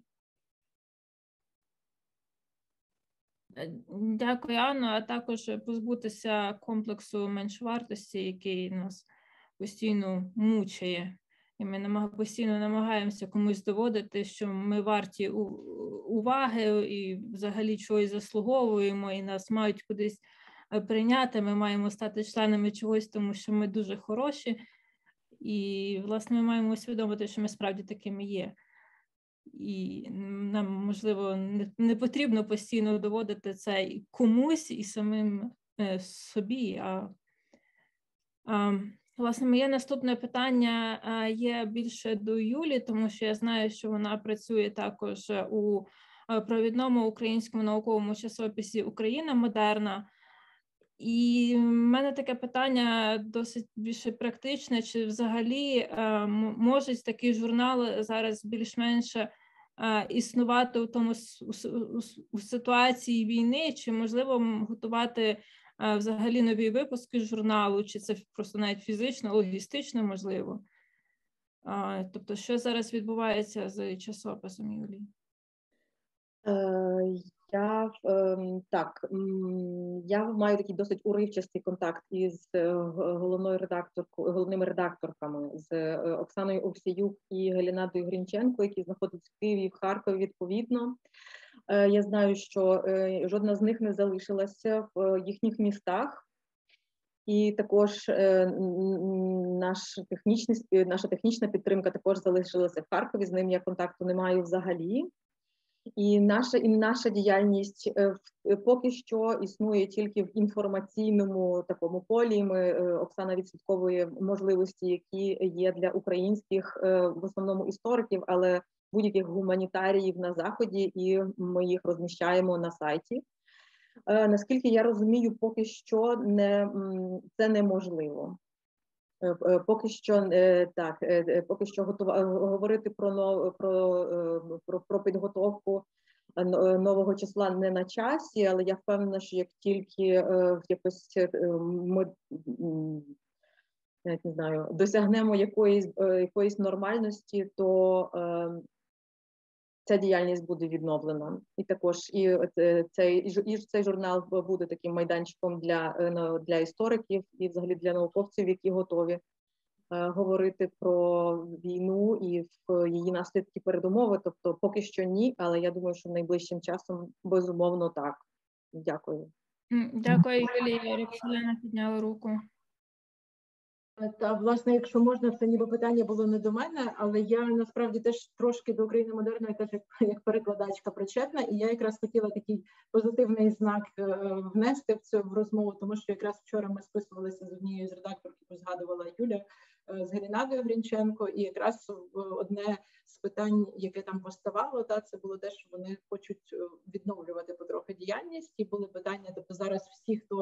S1: Дякую, Анно. А також позбутися комплексу меншовартості, який нас постійно мучає. І ми постійно намагаємося комусь доводити, що ми варті уваги і взагалі чогось заслуговуємо, і нас мають кудись прийняти, ми маємо стати членами чогось, тому що ми дуже хороші. І, власне, ми маємо усвідомити, що ми справді такими є. І нам, можливо, не потрібно постійно доводити це і комусь, і самим собі. Власне, моє наступне питання є більше до Юлі, тому що я знаю, що вона працює також у провідному українському науковому часописі «Україна модерна». І в мене таке питання досить більше практичне, чи взагалі може такий журнал зараз більш-менш існувати у ситуації війни, чи можливо готувати взагалі нові випуски журналу, чи це просто навіть фізично, логістично можливо? Тобто, що зараз відбувається з часописом, Юлії?
S3: Я маю такий досить уривчастий контакт із головними редакторками, з Оксаною Овсіюк і Галінадою Грінченко, які знаходяться в Києві і в Харкові відповідно. Я знаю, що жодна з них не залишилася в їхніх містах. І також наша технічна підтримка також залишилася в Харкові, з ним я контакту не маю взагалі. І наша діяльність поки що існує тільки в інформаційному такому полі. Оксана відслідковує можливості, які є для українських, в основному істориків, але будь-яких гуманітаріїв на Заході, і ми їх розміщаємо на сайті. Наскільки я розумію, поки що це неможливо. Поки що говорити про підготовку нового числа не на часі, але я впевнена, що як тільки ми не знаю, досягнемо якоїсь нормальності, то ця діяльність буде відновлена. І також цей журнал буде таким майданчиком для істориків і взагалі для науковців, які готові говорити про війну і її наслідки передумови. Тобто поки що ні, але я думаю, що найближчим часом безумовно так. Дякую.
S1: Дякую, Юлія. Роксолана підняла руку.
S2: Та, власне, якщо можна, це ніби питання було не до мене, але я насправді теж трошки до України модерної, теж як перекладачка причетна, і я якраз хотіла такий позитивний знак внести в цю розмову, тому що якраз вчора ми списувалися з однією з редакторів, яку згадувала Юля, з Галінадою Грінченко, і якраз одне з питань, яке там поставало, це було те, що вони хочуть відновлювати потрохи діяльність, і були питання, тобто зараз всі, хто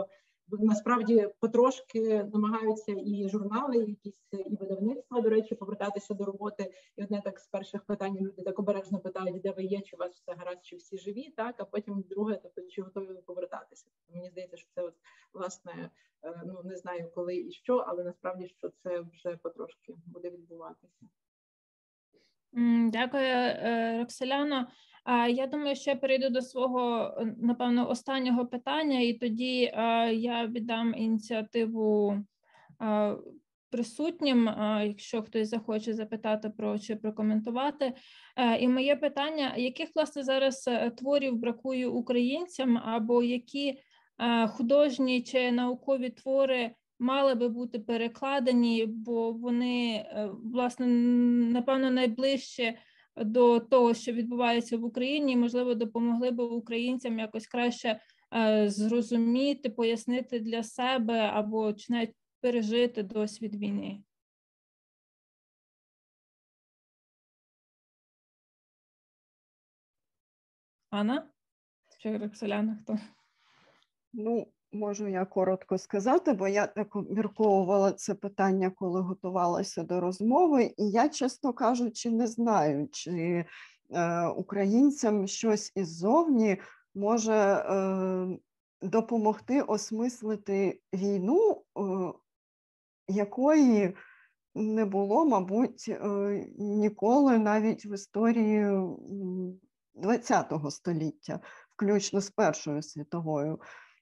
S2: насправді потрошки намагаються і журнали, якісь і видавництва, до речі, повертатися до роботи. І одне так з перших питань люди так обережно питають, де ви є, чи у вас все гаразд, чи всі живі, так, а потім друге, тобто, чи готові ви повертатися. Мені здається, що це от, власне, ну, не знаю коли і що, але насправді, що це вже потрошки буде відбуватися.
S1: Дякую, Роксоляно. Я думаю, що я перейду до свого, напевно, останнього питання, і тоді я віддам ініціативу присутнім, якщо хтось захоче запитати чи прокоментувати. І моє питання, яких, власне, зараз творів бракує українцям, або які художні чи наукові твори мали би бути перекладені, бо вони, власне, напевно, найближче до того, що відбувається в Україні, і, можливо, допомогли б українцям якось краще зрозуміти, пояснити для себе або чи навіть пережити досвід війни. Анна? Чи Роксоляна? Хто?
S4: Ну, можу я коротко сказати, бо я так обмірковувала це питання, коли готувалася до розмови, і я, чесно кажучи, не знаю, чи українцям щось іззовні може допомогти осмислити війну, якої не було, мабуть, ніколи навіть в історії ХХ століття, включно з Першою світовою.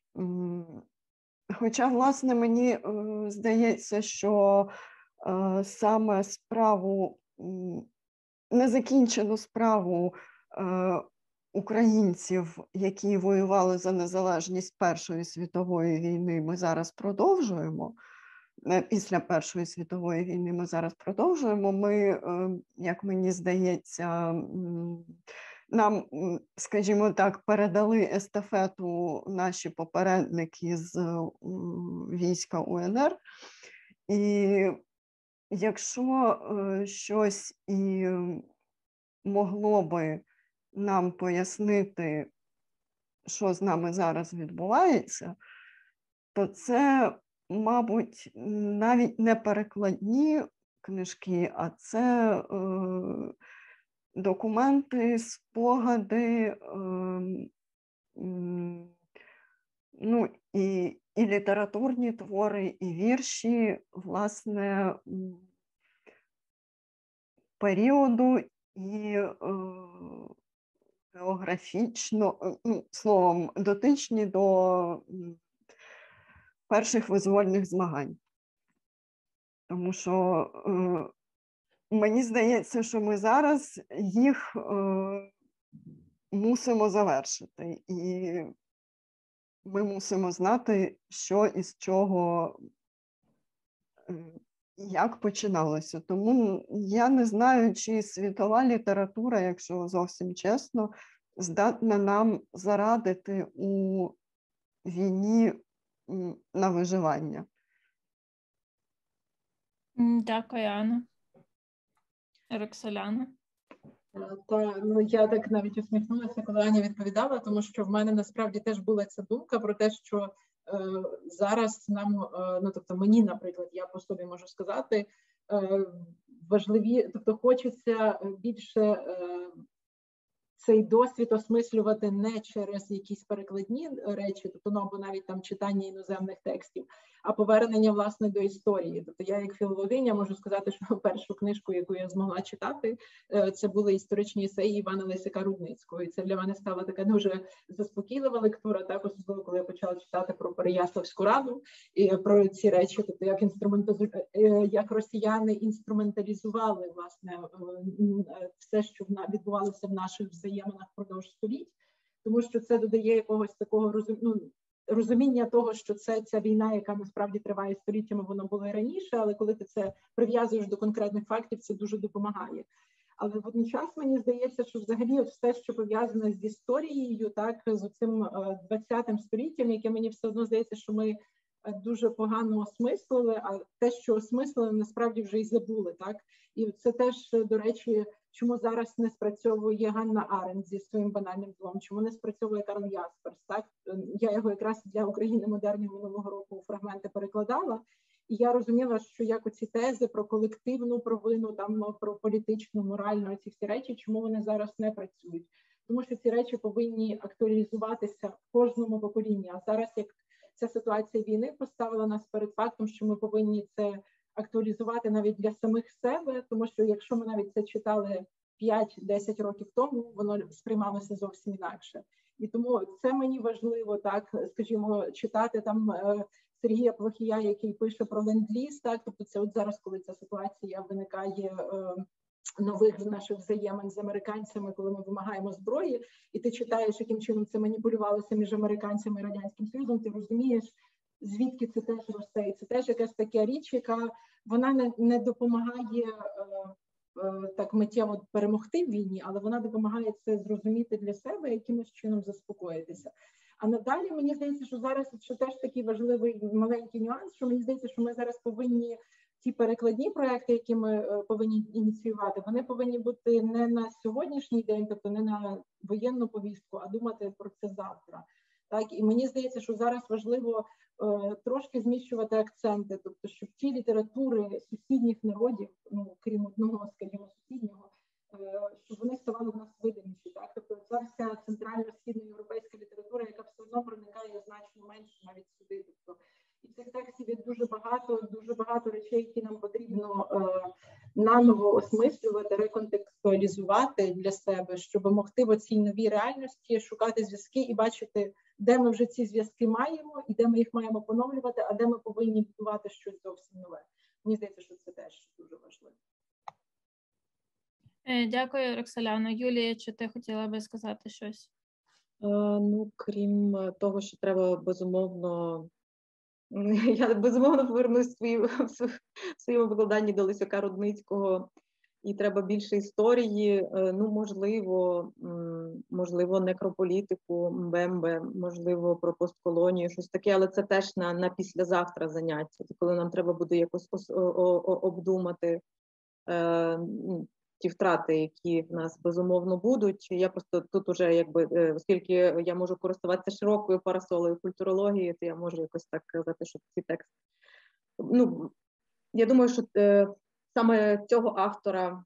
S4: Хоча, власне, мені здається, що саме справу, незакінчену справу українців, які воювали за незалежність Першої світової війни, ми зараз продовжуємо. Після Першої світової війни ми зараз продовжуємо. Ми, як мені здається, нам, скажімо так, передали естафету наші попередники з війська УНР. І якщо щось і могло би нам пояснити, що з нами зараз відбувається, то це, мабуть, навіть не перекладні книжки, а це документи, спогади, ну, і літературні твори, і вірші, власне, періоду і географічно, словом, дотичні до перших визвольних змагань. Тому що мені здається, що ми зараз їх мусимо завершити. І ми мусимо знати, що із чого, як починалося. Тому я не знаю, чи світова література, якщо зовсім чесно, здатна нам зарадити у війні на виживання.
S1: Дякую, Анна. Роксоляна.
S2: Ну, я так навіть усміхнулася, коли Аня відповідала, тому що в мене насправді теж була ця думка про те, що зараз нам, ну, тобто мені, наприклад, я по собі можу сказати, важливі, тобто хочеться більше цей досвід осмислювати не через якісь перекладні речі, тобто, ну, або навіть там читання іноземних текстів, а повернення, власне, до історії. Тобто я як філологиня можу сказати, що першу книжку, яку я змогла читати, це були історичні есеї Івана Лисяка-Рудницького. І це для мене стала така дуже заспокійлива лектура, так, особливо, коли я почала читати про Переяславську раду і про ці речі, тобто як росіяни інструменталізували, власне, все, що відбувалося в наших взаєминах впродовж століть, тому що це додає якогось такого розуміння того, що це ця війна, яка насправді триває століттями, вона була і раніше, але коли ти це прив'язуєш до конкретних фактів, це дуже допомагає. Але водночас мені здається, що взагалі все, що пов'язане з історією, так, з цим 20-м століттям, яке мені все одно здається, що ми дуже погано осмислили, а те, що осмислили, насправді вже й забули, так? І це теж, до речі, чому зараз не спрацьовує Ганна Аренд зі своїм банальним злом, чому не спрацьовує Карл Ясперс, так? Я його якраз для України модернів минулого року у фрагменти перекладала, і я розуміла, що як оці тези про колективну провину, там про політичну, моральну, ці всі речі, чому вони зараз не працюють? Тому що ці речі повинні актуалізуватися в кожному поколінні. А зараз, як ця ситуація війни поставила нас перед фактом, що ми повинні це актуалізувати навіть для самих себе, тому що якщо ми навіть це читали 5-10 років тому, воно сприймалося зовсім інакше. І тому це мені важливо, так, скажімо, читати там Сергія Плохія, який пише про ленд-ліз, так, тобто це от зараз, коли ця ситуація виникає нових наших взаємин з американцями, коли ми вимагаємо зброї, і ти читаєш, яким чином це маніпулювалося між американцями і Радянським Союзом, ти розумієш, звідки це теж росте. І це теж якась така річ, яка вона не допомагає так миттєво перемогти в війні, але вона допомагає це зрозуміти для себе, якимось чином заспокоїтися. А надалі, мені здається, що зараз ще теж такий важливий маленький нюанс, що мені здається, що ми зараз повинні ті перекладні проекти, які ми повинні ініціювати, вони повинні бути не на сьогоднішній день, тобто не на воєнну повістку, а думати про це завтра. Так, і мені здається, що зараз важливо трошки зміщувати акценти, тобто, щоб ті літератури сусідніх народів, ну, крім одного, скажімо, сусіднього, щоб вони ставали в нас видиміші. Так? Тобто ця вся центрально-східноєвропейська література, яка все одно проникає значно менше навіть сюди. Тобто, і цих текстів є дуже багато речей, які нам потрібно наново осмислювати, реконтекстуалізувати для себе, щоб могти в цій новій реальності шукати зв'язки і бачити, де ми вже ці зв'язки маємо, і де ми їх маємо поновлювати, а де ми повинні будувати щось зовсім нове. Мені здається, що це теж дуже важливо.
S1: Дякую, Роксоляно. Юлія, чи ти хотіла би сказати щось?
S3: Ну, крім того, що треба безумовно, я безумовно повернусь в своєму викладанні до Лисюка Рудницького, і треба більше історії, ну, можливо, некрополітику, Мбембе, можливо, про постколонію, щось таке, але це теж на післязавтра заняття, коли нам треба буде якось обдумати ті втрати, які в нас безумовно будуть. Я просто тут уже, якби, оскільки я можу користуватися широкою парасолою культурології, то я можу якось так казати, що ці тексти. Ну, я думаю, що саме цього автора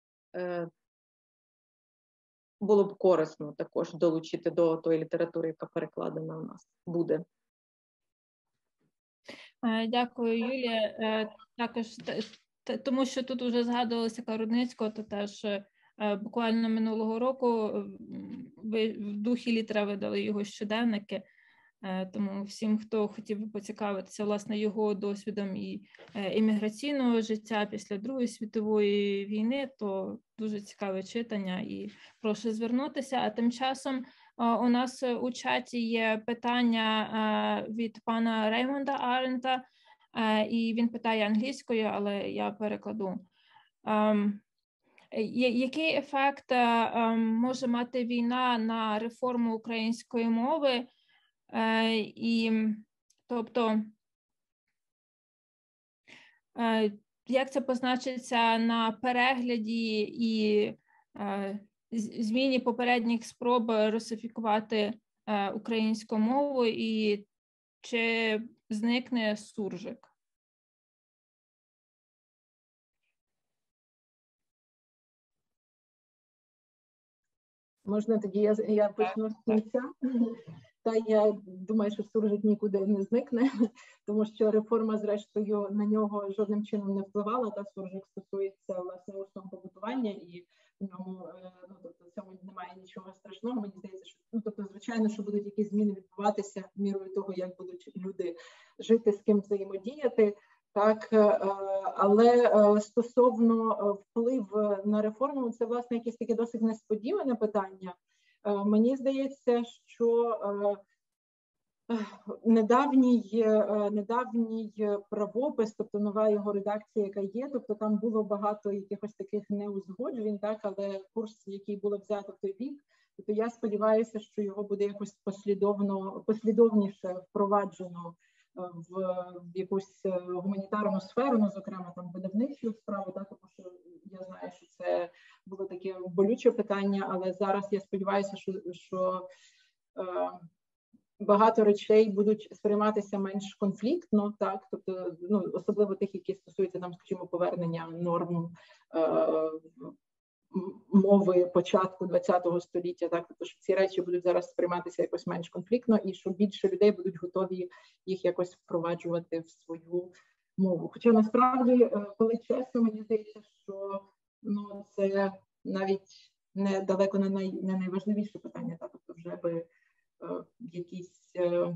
S3: було б корисно також долучити до тої літератури, яка перекладена у нас буде.
S1: Дякую, Юлія. Також тому що тут вже згадувалося Рудницького, то теж буквально минулого року в духі літера видали його щоденники, тому всім, хто хотів би поцікавитися, власне, його досвідом і імміграційного життя після Другої світової війни, то дуже цікаве читання і прошу звернутися. А тим часом у нас у чаті є питання від пана Реймонда Арента, і він питає англійською, але я перекладу. Який ефект може мати війна на реформу української мови? І, тобто, як це позначиться на перегляді і зміні попередніх спроб русифікувати українську мову, і чи зникне суржик?
S2: Можна тоді я почну з кінця? Та я думаю, що суржик нікуди не зникне, тому що реформа, зрештою, на нього жодним чином не впливала. Та суржик стосується, власне, усного побутування, і в ньому, ну, тобто, в цьому немає нічого страшного. Мені здається, що, ну, тобто, звичайно, що будуть якісь зміни відбуватися мірою того, як будуть люди жити, з ким взаємодіяти. Так, але стосовно вплив на реформу, це, власне, якесь таке досить несподіване питання. Мені здається, що недавній правопис, тобто нова його редакція, яка є, тобто там було багато якихось таких неузгоджень, так, але курс, який було взято в той бік, тобто я сподіваюся, що його буде якось послідовніше впроваджено в якусь гуманітарну сферу, ну, зокрема, там, видавничу справу, так, тому що я знаю, що це було таке болюче питання, але зараз я сподіваюся, що багато речей будуть сприйматися менш конфліктно, так, тобто, ну, особливо тих, які стосуються, там, скажімо, повернення норм мови початку ХХ століття, так, тобто, що ці речі будуть зараз сприйматися якось менш конфліктно, і що більше людей будуть готові їх якось впроваджувати в свою мову. Хоча насправді, коли чесно, мені здається, що, ну, це навіть не далеко не найважливіше питання, так, тобто вже би якісь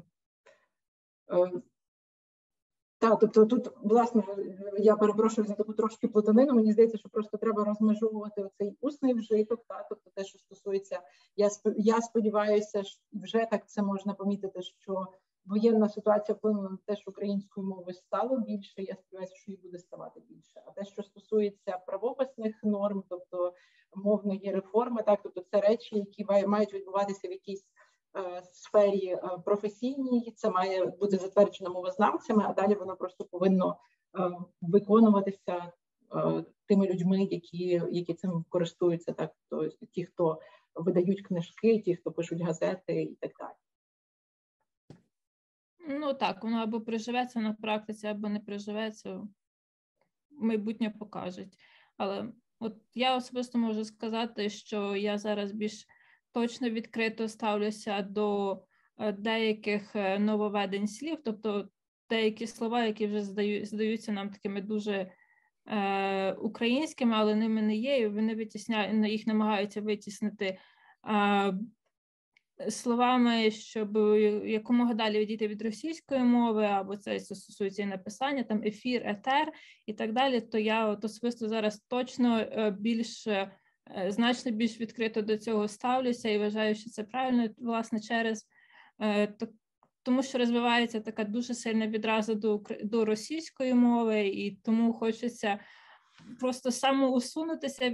S2: так, тобто тут, власне, я перепрошую за таку трошки плутанину, мені здається, що просто треба розмежовувати оцей усний вжиток, так, тобто те, що стосується, я сподіваюся, що вже так це можна помітити, що воєнна ситуація вплинула на те, що української мови стало більше, я сподіваюся, що її буде ставати більше. А те, що стосується правописних норм, тобто мовної реформи, так, тобто це речі, які мають відбуватися в якійсь сфері професійній, це має бути затверджено мовознавцями, а далі воно просто повинно виконуватися тими людьми, які цим користуються, так, тобто ті, хто видають книжки, ті, хто пишуть газети і так далі.
S1: Ну так, воно або приживеться на практиці, або не приживеться, майбутнє покажуть. Але от я особисто можу сказати, що я зараз більш точно відкрито ставлюся до деяких нововведень слів, тобто деякі слова, які вже здаються нам такими дуже українськими, але ними не є, і вони витісняють, їх намагаються витіснити словами, щоб якомога далі відійти від російської мови, або це стосується і написання, там ефір, етер і так далі, то я от особисто зараз точно значно більш відкрито до цього ставлюся і вважаю, що це правильно, власне, через тому що розвивається така дуже сильна відразу до російської мови, і тому хочеться просто самоусунутися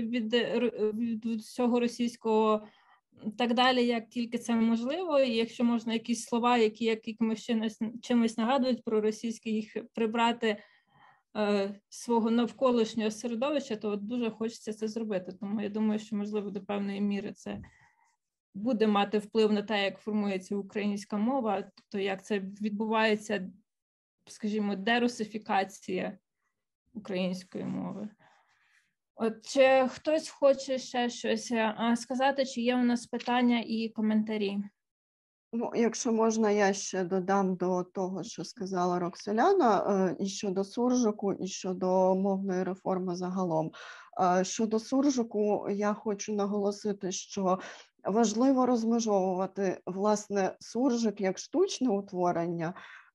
S1: від цього російського так далі, як тільки це можливо, і якщо можна якісь слова, які якимось чимось нагадують про російське, їх прибрати свого навколишнього середовища, то от дуже хочеться це зробити. Тому я думаю, що, можливо, до певної міри це буде мати вплив на те, як формується українська мова, тобто як це відбувається, скажімо, дерусифікація української мови. От, чи хтось хоче ще щось сказати, чи є у нас питання і коментарі?
S4: Ну, якщо можна, я ще додам до того, що сказала Роксоляна, і щодо суржику, і щодо мовної реформи загалом. Щодо суржику, я хочу наголосити, що важливо розмежовувати, власне, суржик як штучне утворення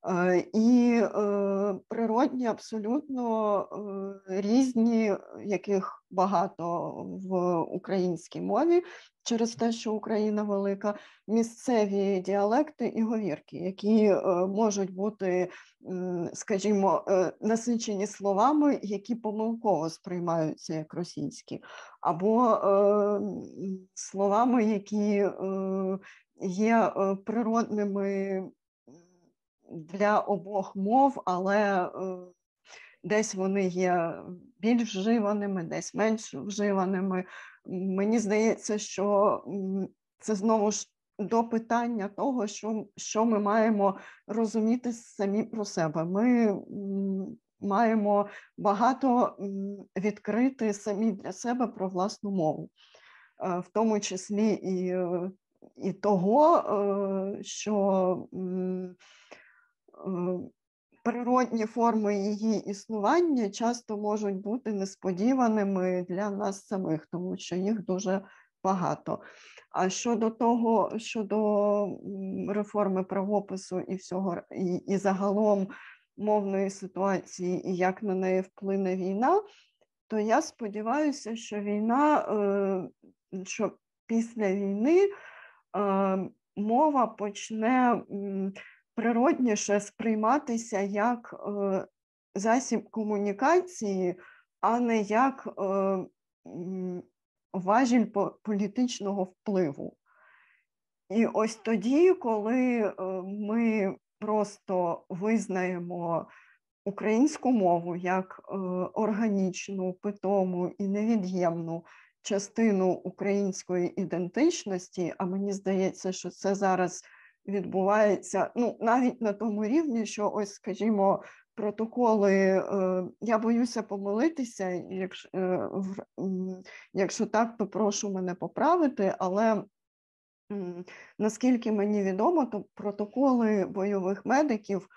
S4: і природні абсолютно різні, яких багато в українській мові, через те, що Україна велика, місцеві діалекти і говірки, які можуть бути, скажімо, насичені словами, які помилково сприймаються як російські, або словами, які є природними для обох мов, але десь вони є більш вживаними, десь менш вживаними. Мені здається, що це знову ж до питання того, що ми маємо розуміти самі про себе. Ми маємо багато відкрити самі для себе про власну мову, в тому числі і того, що природні форми її існування часто можуть бути несподіваними для нас самих, тому що їх дуже багато. А щодо реформи правопису і всього, і загалом мовної ситуації, і як на неї вплине війна, то я сподіваюся, що після війни мова почне природніше сприйматися як засіб комунікації, а не як важіль політичного впливу. І ось тоді, коли ми просто визнаємо українську мову як органічну, питому і невід'ємну частину української ідентичності, а мені здається, що це зараз відбувається, ну, навіть на тому рівні, що ось, скажімо, протоколи, я боюся помилитися, якщо так, то прошу мене поправити, але наскільки мені відомо, то протоколи бойових медиків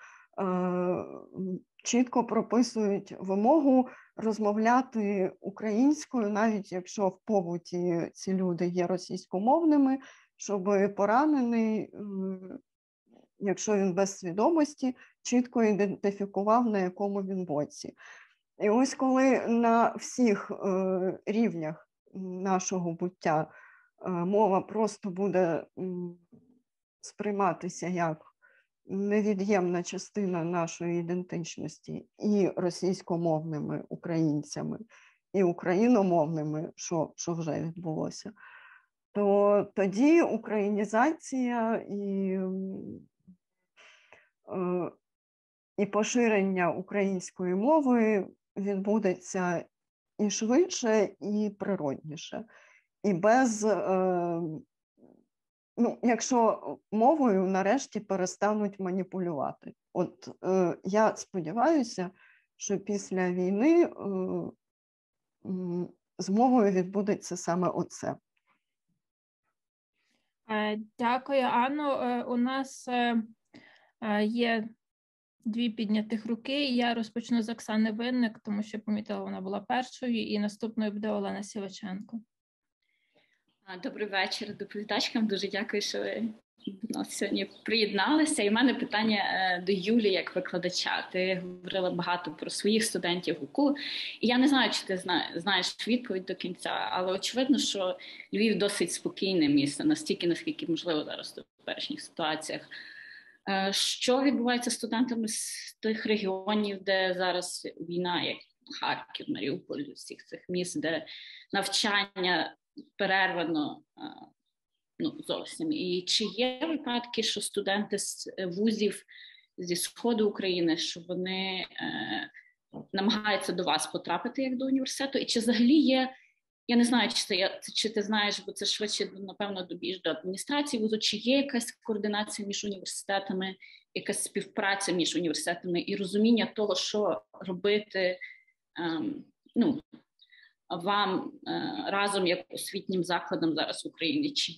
S4: чітко прописують вимогу розмовляти українською, навіть якщо в побуті ці люди є російськомовними, щоб поранений, якщо він без свідомості, чітко ідентифікував, на якому він боці. І ось коли на всіх рівнях нашого буття мова просто буде сприйматися як невід'ємна частина нашої ідентичності і російськомовними українцями, і україномовними, що вже відбулося, то тоді українізація і поширення української мови відбудеться і швидше, і природніше. І без, ну, якщо мовою нарешті перестануть маніпулювати. От я сподіваюся, що після війни з мовою відбудеться саме оце.
S1: Дякую, Анно. У нас є 2 піднятих руки. Я розпочну з Оксани Винник, тому що помітила, вона була першою, і наступною буде Олена Сіваченко.
S5: Добрий вечір доповідачкам. Дуже дякую, що ви до нас сьогодні приєдналися. І в мене питання до Юлії як викладача. Ти говорила багато про своїх студентів УКУ. І я не знаю, чи ти знаєш відповідь до кінця, але очевидно, що Львів досить спокійне місто, настільки, наскільки можливо зараз в теперішніх ситуаціях. Що відбувається з студентами з тих регіонів, де зараз війна, як Харків, Маріуполь, всіх цих міст, де навчання перервано зовсім. І чи є випадки, що студенти з вузів зі Сходу України, що вони намагаються до вас потрапити як до університету? І чи взагалі є, я не знаю, чи ти знаєш, бо це швидше, напевно, більш до адміністрації вузу, чи є якась координація між університетами, якась співпраця між університетами і розуміння того, що робити, вам разом як освітнім закладом зараз в Україні? Чи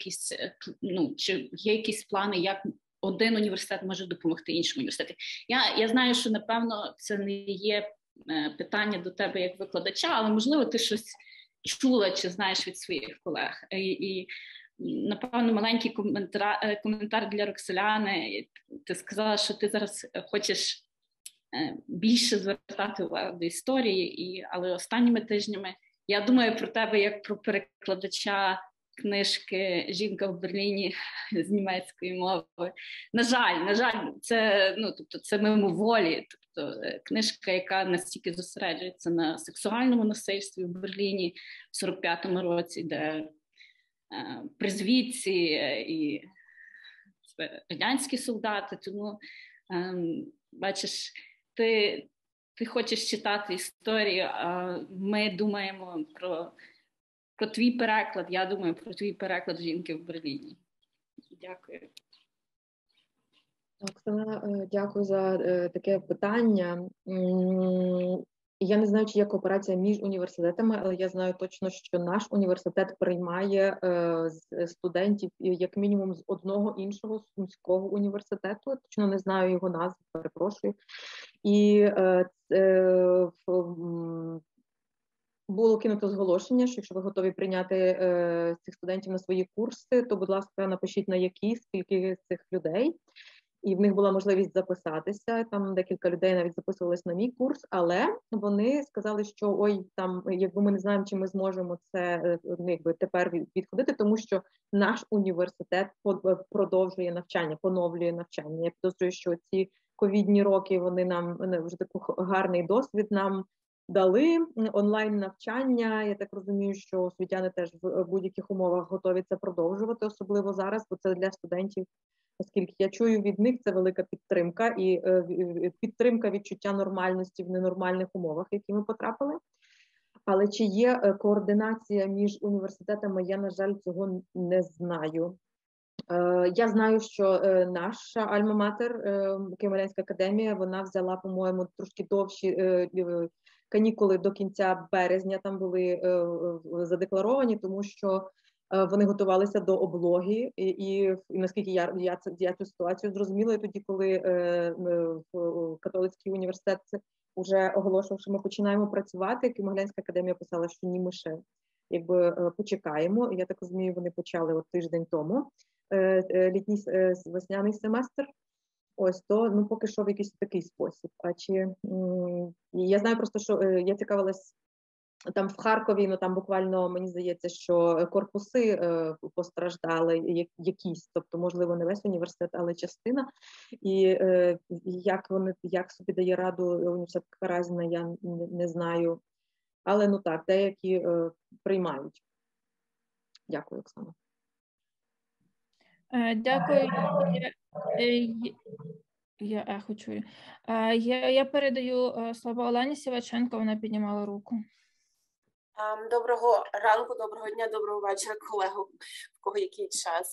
S5: є якісь плани, як один університет може допомогти іншому університету? Я знаю, що, напевно, це не є питання до тебе як викладача, але, можливо, ти щось чула чи знаєш від своїх колег. І напевно, маленький коментар для Роксоляни. Ти сказала, що ти зараз хочеш більше звертати увагу до історії, але останніми тижнями я думаю про тебе як про перекладача книжки «Жінка в Берліні» з німецької мови. На жаль, це мимоволі. Тобто книжка, яка настільки зосереджується на сексуальному насильстві в Берліні в 45-му році, де призвідці і радянські солдати. Тому, бачиш, ти хочеш читати історію, а ми думаємо про твій переклад. Я думаю про твій переклад «Жінки в Берліні». Дякую.
S3: Оксана, дякую за таке питання. Я не знаю, чи є кооперація між університетами, але я знаю точно, що наш університет приймає студентів як мінімум з одного іншого сумського університету. Точно не знаю його назву, перепрошую. І було кинуто зголошення, що якщо ви готові прийняти цих студентів на свої курси, то, будь ласка, напишіть на які, скільки цих людей. І в них була можливість записатися, там декілька людей навіть записувалися на мій курс, але вони сказали, що якби ми не знаємо, чи ми зможемо це тепер відходити, тому що наш університет продовжує навчання, поновлює навчання. Я підозрюю, що ці ковідні роки, вони нам вже такий гарний досвід нам дали. Онлайн-навчання, я так розумію, що освітяни теж в будь-яких умовах готові це продовжувати, особливо зараз, бо це для студентів, оскільки я чую від них, це велика підтримка і підтримка відчуття нормальності в ненормальних умовах, в які ми потрапили. Але чи є координація між університетами, я, на жаль, цього не знаю. Я знаю, що наша альма-матер, Києво-Могилянська академія, вона взяла, по-моєму, трошки довші канікули до кінця березня, там були задекларовані, тому що вони готувалися до облоги, і наскільки я цю ситуацію зрозуміла, і тоді, коли католицький університет вже оголошував, що ми починаємо працювати, Києво-Могилянська академія писала, що ні, ми ще почекаємо. Я так розумію, вони почали от тиждень тому літній весняний семестр. Ось то, поки що в якийсь такий спосіб. Я знаю просто, що я цікавилась там в Харкові, там буквально, мені здається, що корпуси постраждали якісь, тобто, можливо, не весь університет, але частина. І як собі дає раду університет Каразіна, я не знаю. Але, так, деякі приймають. Дякую, Оксана.
S1: Дякую. Я ехо чую. Я передаю слово Олені Сіваченко, вона піднімала руку.
S6: Доброго ранку, доброго дня, доброго вечора, колего, в кого який час.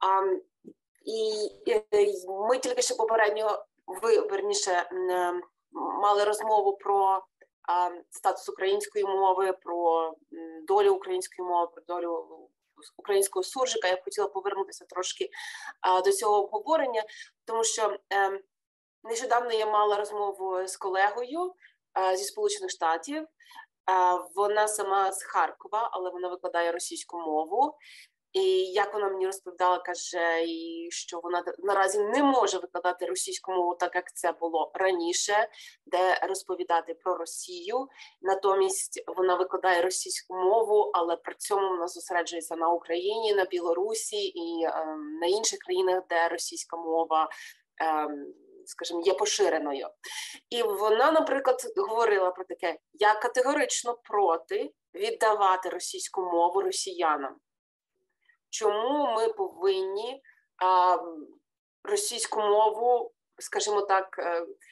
S6: І ми тільки що попередньо, верніше, мали розмову про статус української мови, про долю української мови, про долю українського суржика. Я б хотіла повернутися трошки до цього обговорення, тому що нещодавно я мала розмову з колегою зі Сполучених Штатів. Вона сама з Харкова, але вона викладає російську мову. І як вона мені розповідала, каже, що вона наразі не може викладати російську мову так, як це було раніше, де розповідати про Росію. Натомість вона викладає російську мову, але при цьому вона зосереджується на Україні, на Білорусі і на інших країнах, де російська мова, скажімо, є поширеною. І вона, наприклад, говорила про таке: я категорично проти віддавати російську мову росіянам. Чому ми повинні російську мову, скажімо так,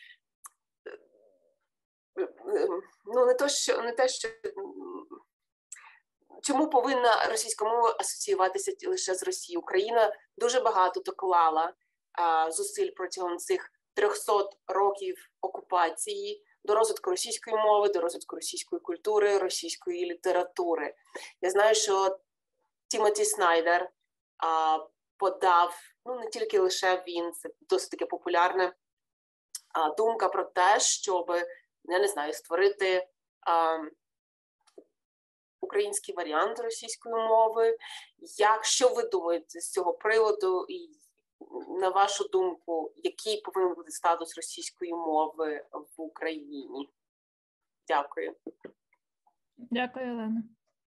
S6: чому повинна російська мова асоціюватися лише з Росією? Україна дуже багато доклала зусиль протягом цих 300 років окупації до розвитку російської мови, до розвитку російської культури, російської літератури. Я знаю, що Тімоті Снайдер подав, не тільки лише він, це досить таки популярна думка про те, щоб, я не знаю, створити український варіант російської мови. Що ви думаєте з цього приводу? І, на вашу думку, який повинен бути статус російської мови в Україні? Дякую.
S1: Дякую, Олена.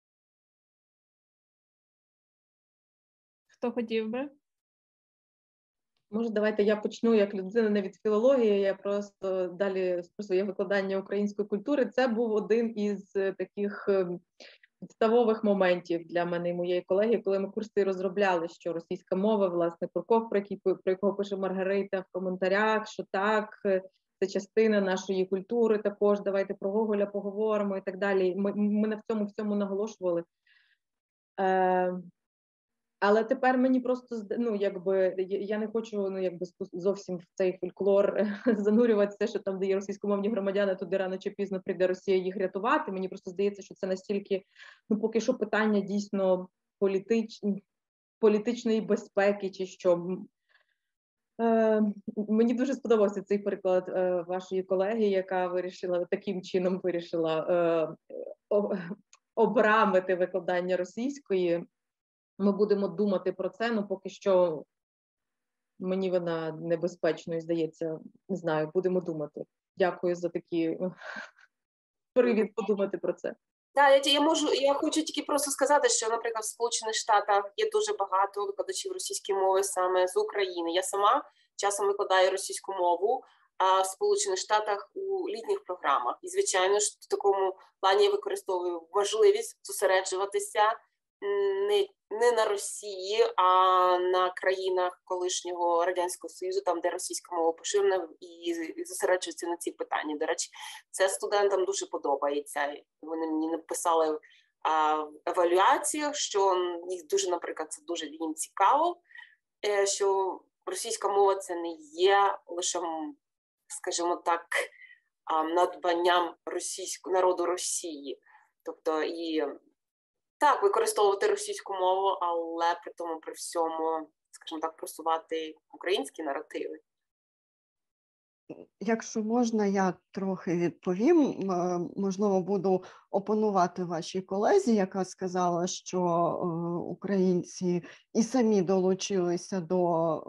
S1: Хто хотів би?
S3: Може, давайте я почну як людина не від філології, я просто далі про своє викладання української культури. Це був один із таких підставових моментів для мене і моєї колеги, коли ми курси розробляли, що російська мова, власне, Курков, про якого пише Маргарита в коментарях, що так, це частина нашої культури також, давайте про Гоголя поговоримо і так далі. Ми на всьому наголошували. Але тепер мені просто, я не хочу, зовсім в цей фольклор занурюватися, що там, де є російськомовні громадяни, туди рано чи пізно прийде Росія їх рятувати. Мені просто здається, що це настільки, поки що питання дійсно політичної безпеки чи що. Мені дуже сподобався цей приклад вашої колеги, яка таким чином вирішила обрамити викладання російської. Ми будемо думати про це, поки що мені вона небезпечною здається. Не знаю, будемо думати. Дякую за такий привід подумати про це.
S6: Так, я хочу тільки просто сказати, що, наприклад, в Сполучених Штатах є дуже багато викладачів російської мови саме з України. Я сама часом викладаю російську мову, а в Сполучених Штатах у у літніх програмах. І, звичайно ж, в такому плані я використовую важливість зосереджуватися не на Росії, а на країнах колишнього Радянського Союзу, там, де російська мова поширена, і зосереджуються на ці питання. До речі, це студентам дуже подобається. Вони мені написали в евалюаціях, що їх дуже, наприклад, це дуже їм цікаво, що російська мова це не є лише, скажімо так, надбанням народу Росії. Тобто і так, використовувати російську мову, але при тому, при всьому, скажімо так, просувати українські наративи.
S4: Якщо можна, я трохи відповім. Можливо, буду опонувати вашій колезі, яка сказала, що українці і самі долучилися до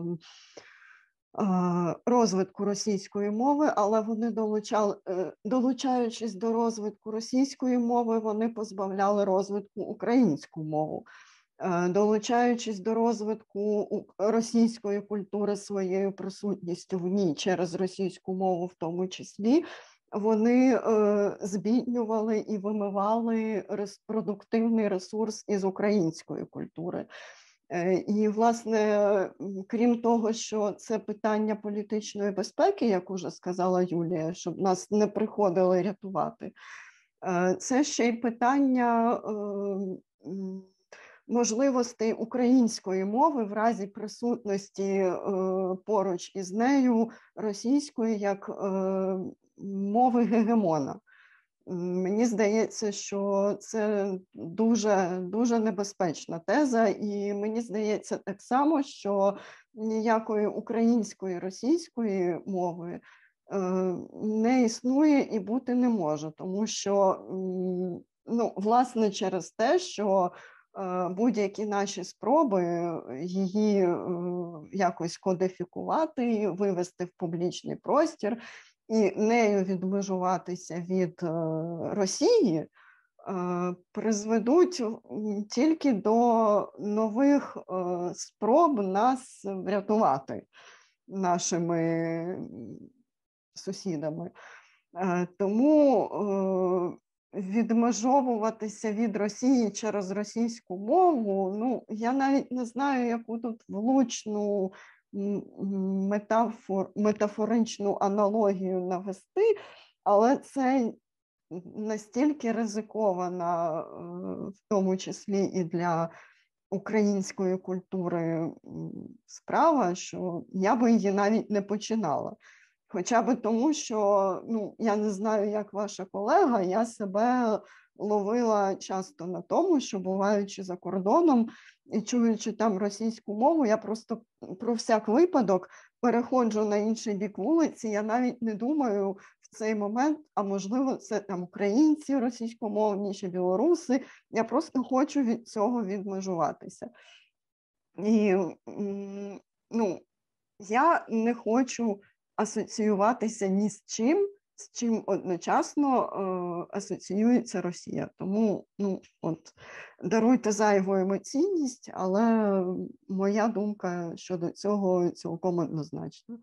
S4: розвитку російської мови, але вони долучаючись до розвитку російської мови, вони позбавляли розвитку українську мову. Долучаючись до розвитку російської культури своєю присутністю в ній через російську мову в тому числі, вони збіднювали і вимивали продуктивний ресурс із української культури. І, власне, крім того, що це питання політичної безпеки, як уже сказала Юлія, щоб нас не приходили рятувати, це ще й питання можливостей української мови в разі присутності поруч із нею російської як мови гегемона. Мені здається, що це дуже, дуже небезпечна теза, і мені здається так само, що ніякої української, російської мови не існує і бути не може, тому що, власне, через те, що будь-які наші спроби її якось кодифікувати, вивести в публічний простір і нею відмежуватися від Росії, призведуть тільки до нових спроб нас врятувати нашими сусідами. Тому відмежовуватися від Росії через російську мову, я навіть не знаю, яку тут влучну метафоричну аналогію навести, але це настільки ризикована, в тому числі і для української культури справа, що я би її навіть не починала. Хоча б тому, що, я не знаю, як ваша колега, я себе ловила часто на тому, що, буваючи за кордоном і чуючи там російську мову, я просто про всяк випадок переходжу на інший бік вулиці, я навіть не думаю в цей момент, а можливо це там українці російськомовні чи білоруси, я просто хочу від цього відмежуватися. І, я не хочу асоціюватися ні з чим одночасно асоціюється Росія. Тому, даруйте зайву емоційність, але моя думка щодо цього цілком однозначна.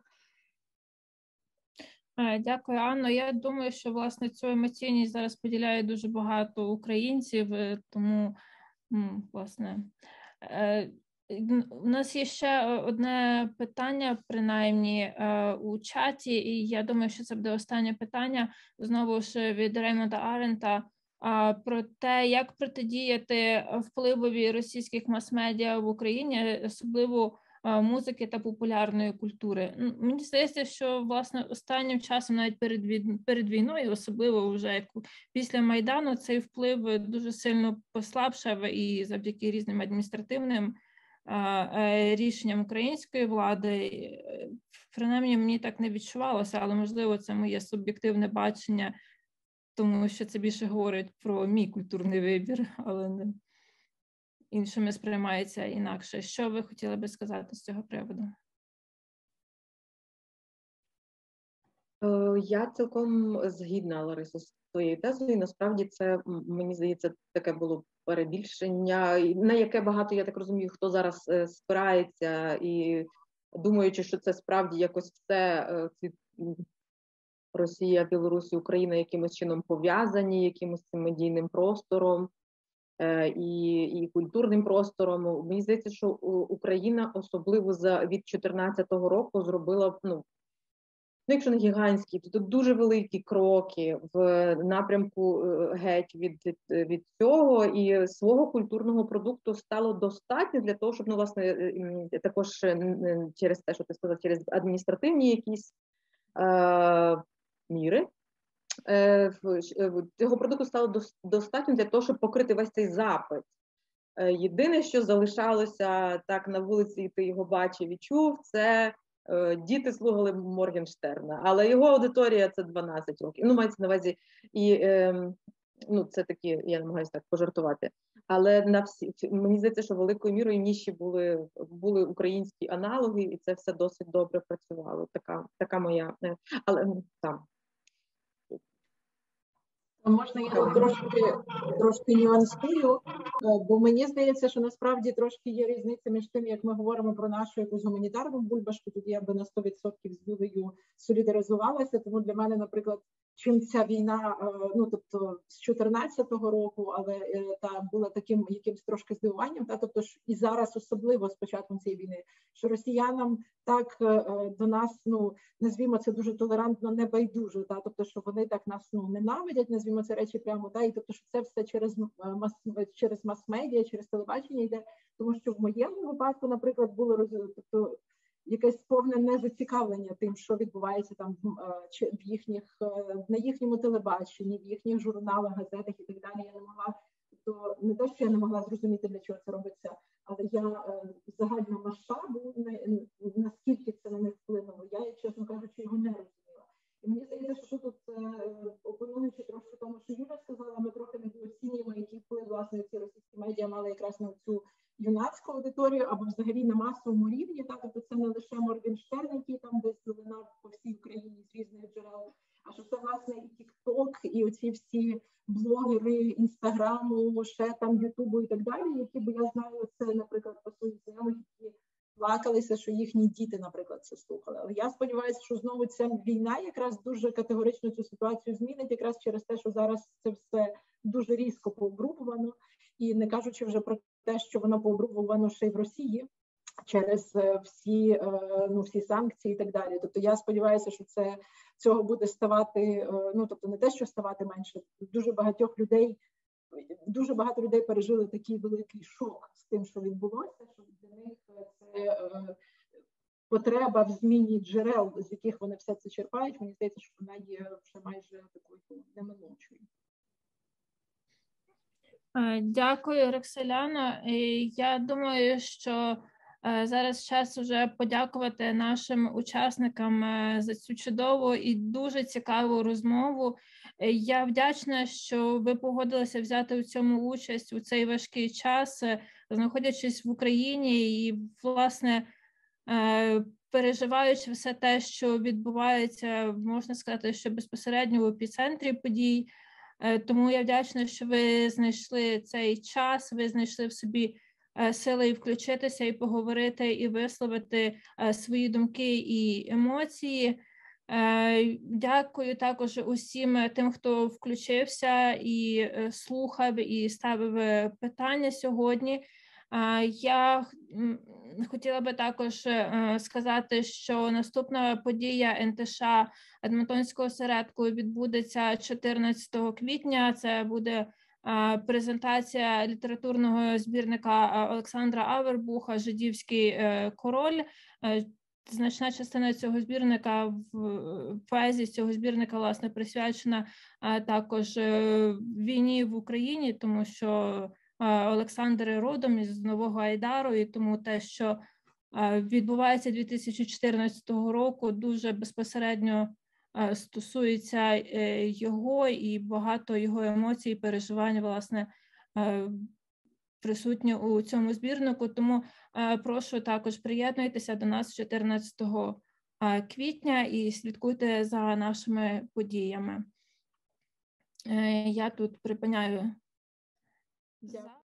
S1: Дякую, Анно. Я думаю, що, власне, цю емоційність зараз поділяє дуже багато українців, тому, власне, у нас є ще одне питання, принаймні, у чаті, і я думаю, що це буде останнє питання, знову ж від Реймонда Арента, про те, як протидіяти впливові російських мас-медіа в Україні, особливо музики та популярної культури. Мені здається, що, власне, останнім часом, навіть перед війною, особливо вже як після Майдану, цей вплив дуже сильно послабшав, і завдяки різним адміністративним рішенням української влади, принаймні мені так не відчувалося, але можливо це моє суб'єктивне бачення, тому що це більше говорить про мій культурний вибір, але не іншими сприймається інакше. Що ви хотіли би сказати з цього приводу?
S3: Я цілком згідна, Лариса, з твоєю тезою. Насправді це, мені здається, таке було перебільшення, на яке багато, я так розумію, хто зараз спирається і думаючи, що це справді якось все, ці Росія, Білорусь і Україна якимось чином пов'язані, якимось цим медійним простором і культурним простором. Мені здається, що Україна особливо від 2014 року зробила, якщо не гігантські, то дуже великі кроки в напрямку геть від цього, і свого культурного продукту стало достатньо для того, щоб, власне, також через те, що ти сказав, через адміністративні якісь міри, цього продукту стало достатньо для того, щоб покрити весь цей запит. Єдине, що залишалося так на вулиці, і ти його бачив і чув, це діти слухали Моргенштерна, але його аудиторія – це 12 років. Мається на увазі, і це такі, я намагаюся так пожартувати. Але мені здається, що великою мірою ніші були українські аналоги, і це все досить добре працювало. Така моя, але там.
S2: Можна я трошки нюансую, бо мені здається, що насправді трошки є різниця між тим, як ми говоримо про нашу якусь гуманітарну бульбашку, тоді я би на 100% з Юлею солідаризувалася, тому для мене, наприклад, чим ця війна, тобто з 14-го року, але була таким якимсь трошки здивуванням, тобто і зараз особливо з початком цієї війни, що росіянам так до нас, назвімо це дуже толерантно, не байдуже, тобто, що вони так нас ненавидять, назвімо це речі прямо, і тобто, що це все через мас-медіа, через телебачення йде, тому що в моєму випадку, наприклад, було якесь повне незацікавлення тим, що відбувається там на їхньому телебаченні, в їхніх журналах, газетах і так далі. Я не могла, не те, що я не могла зрозуміти, для чого це робиться, але я загального масштабу, наскільки це на них вплинуло, я, чесно кажучи, його не розуміла. І мені здається, що тут, опонуючи трошки тому, що Юля сказала, ми трохи недооцінюємо, який вплив, власне, ці російські медіа мали якраз на цю юнацьку аудиторію, або взагалі на масовому рівні, тобто це не лише Моргенштерн, який там десь лунав по всій Україні з різних джерел, а що це, власне, і Тік-Ток, і оці всі блогери Інстаграму, ще там Ютубу і так далі, які, бо я знаю, це, наприклад, по своїх знайомих, які плакалися, що їхні діти, наприклад, це слухали. Але я сподіваюся, що знову ця війна якраз дуже категорично цю ситуацію змінить, якраз через те, що зараз це все дуже різко пообрубувано, і не кажучи вже про те, що воно пообрубувано ще й в Росії через всі санкції і так далі. Тобто я сподіваюся, що цього буде ставати, тобто не те, що ставати менше, дуже багато людей пережили такий великий шок з тим, що відбулося, що для них це потреба в зміні джерел, з яких вони все це черпають, мені здається, що вона є вже майже такою неминучою.
S1: Дякую, Роксоляно. Я думаю, що зараз час вже подякувати нашим учасникам за цю чудову і дуже цікаву розмову. Я вдячна, що ви погодилися взяти у цьому участь у цей важкий час, знаходячись в Україні і, власне, переживаючи все те, що відбувається, можна сказати, що безпосередньо в епіцентрі подій. Тому я вдячна, що ви знайшли цей час, ви знайшли в собі сили і включитися, і поговорити, і висловити свої думки і емоції. Дякую також усім тим, хто включився і слухав, і ставив питання сьогодні. Я хотіла би також сказати, що наступна подія НТШ Едмонтонського осередку відбудеться 14 квітня. Це буде презентація літературного збірника Олександра Авербуха «Жидівський король». Значна частина цього збірника, поезії цього збірника, власне, присвячена також війні в Україні, тому що Олександр родом із Нового Айдару, і тому те, що відбувається 2014 року, дуже безпосередньо стосується його, і багато його емоцій і переживань, власне, присутні у цьому збірнику. Тому прошу також приєднуйтеся до нас 14 квітня і слідкуйте за нашими подіями. Я тут припиняю.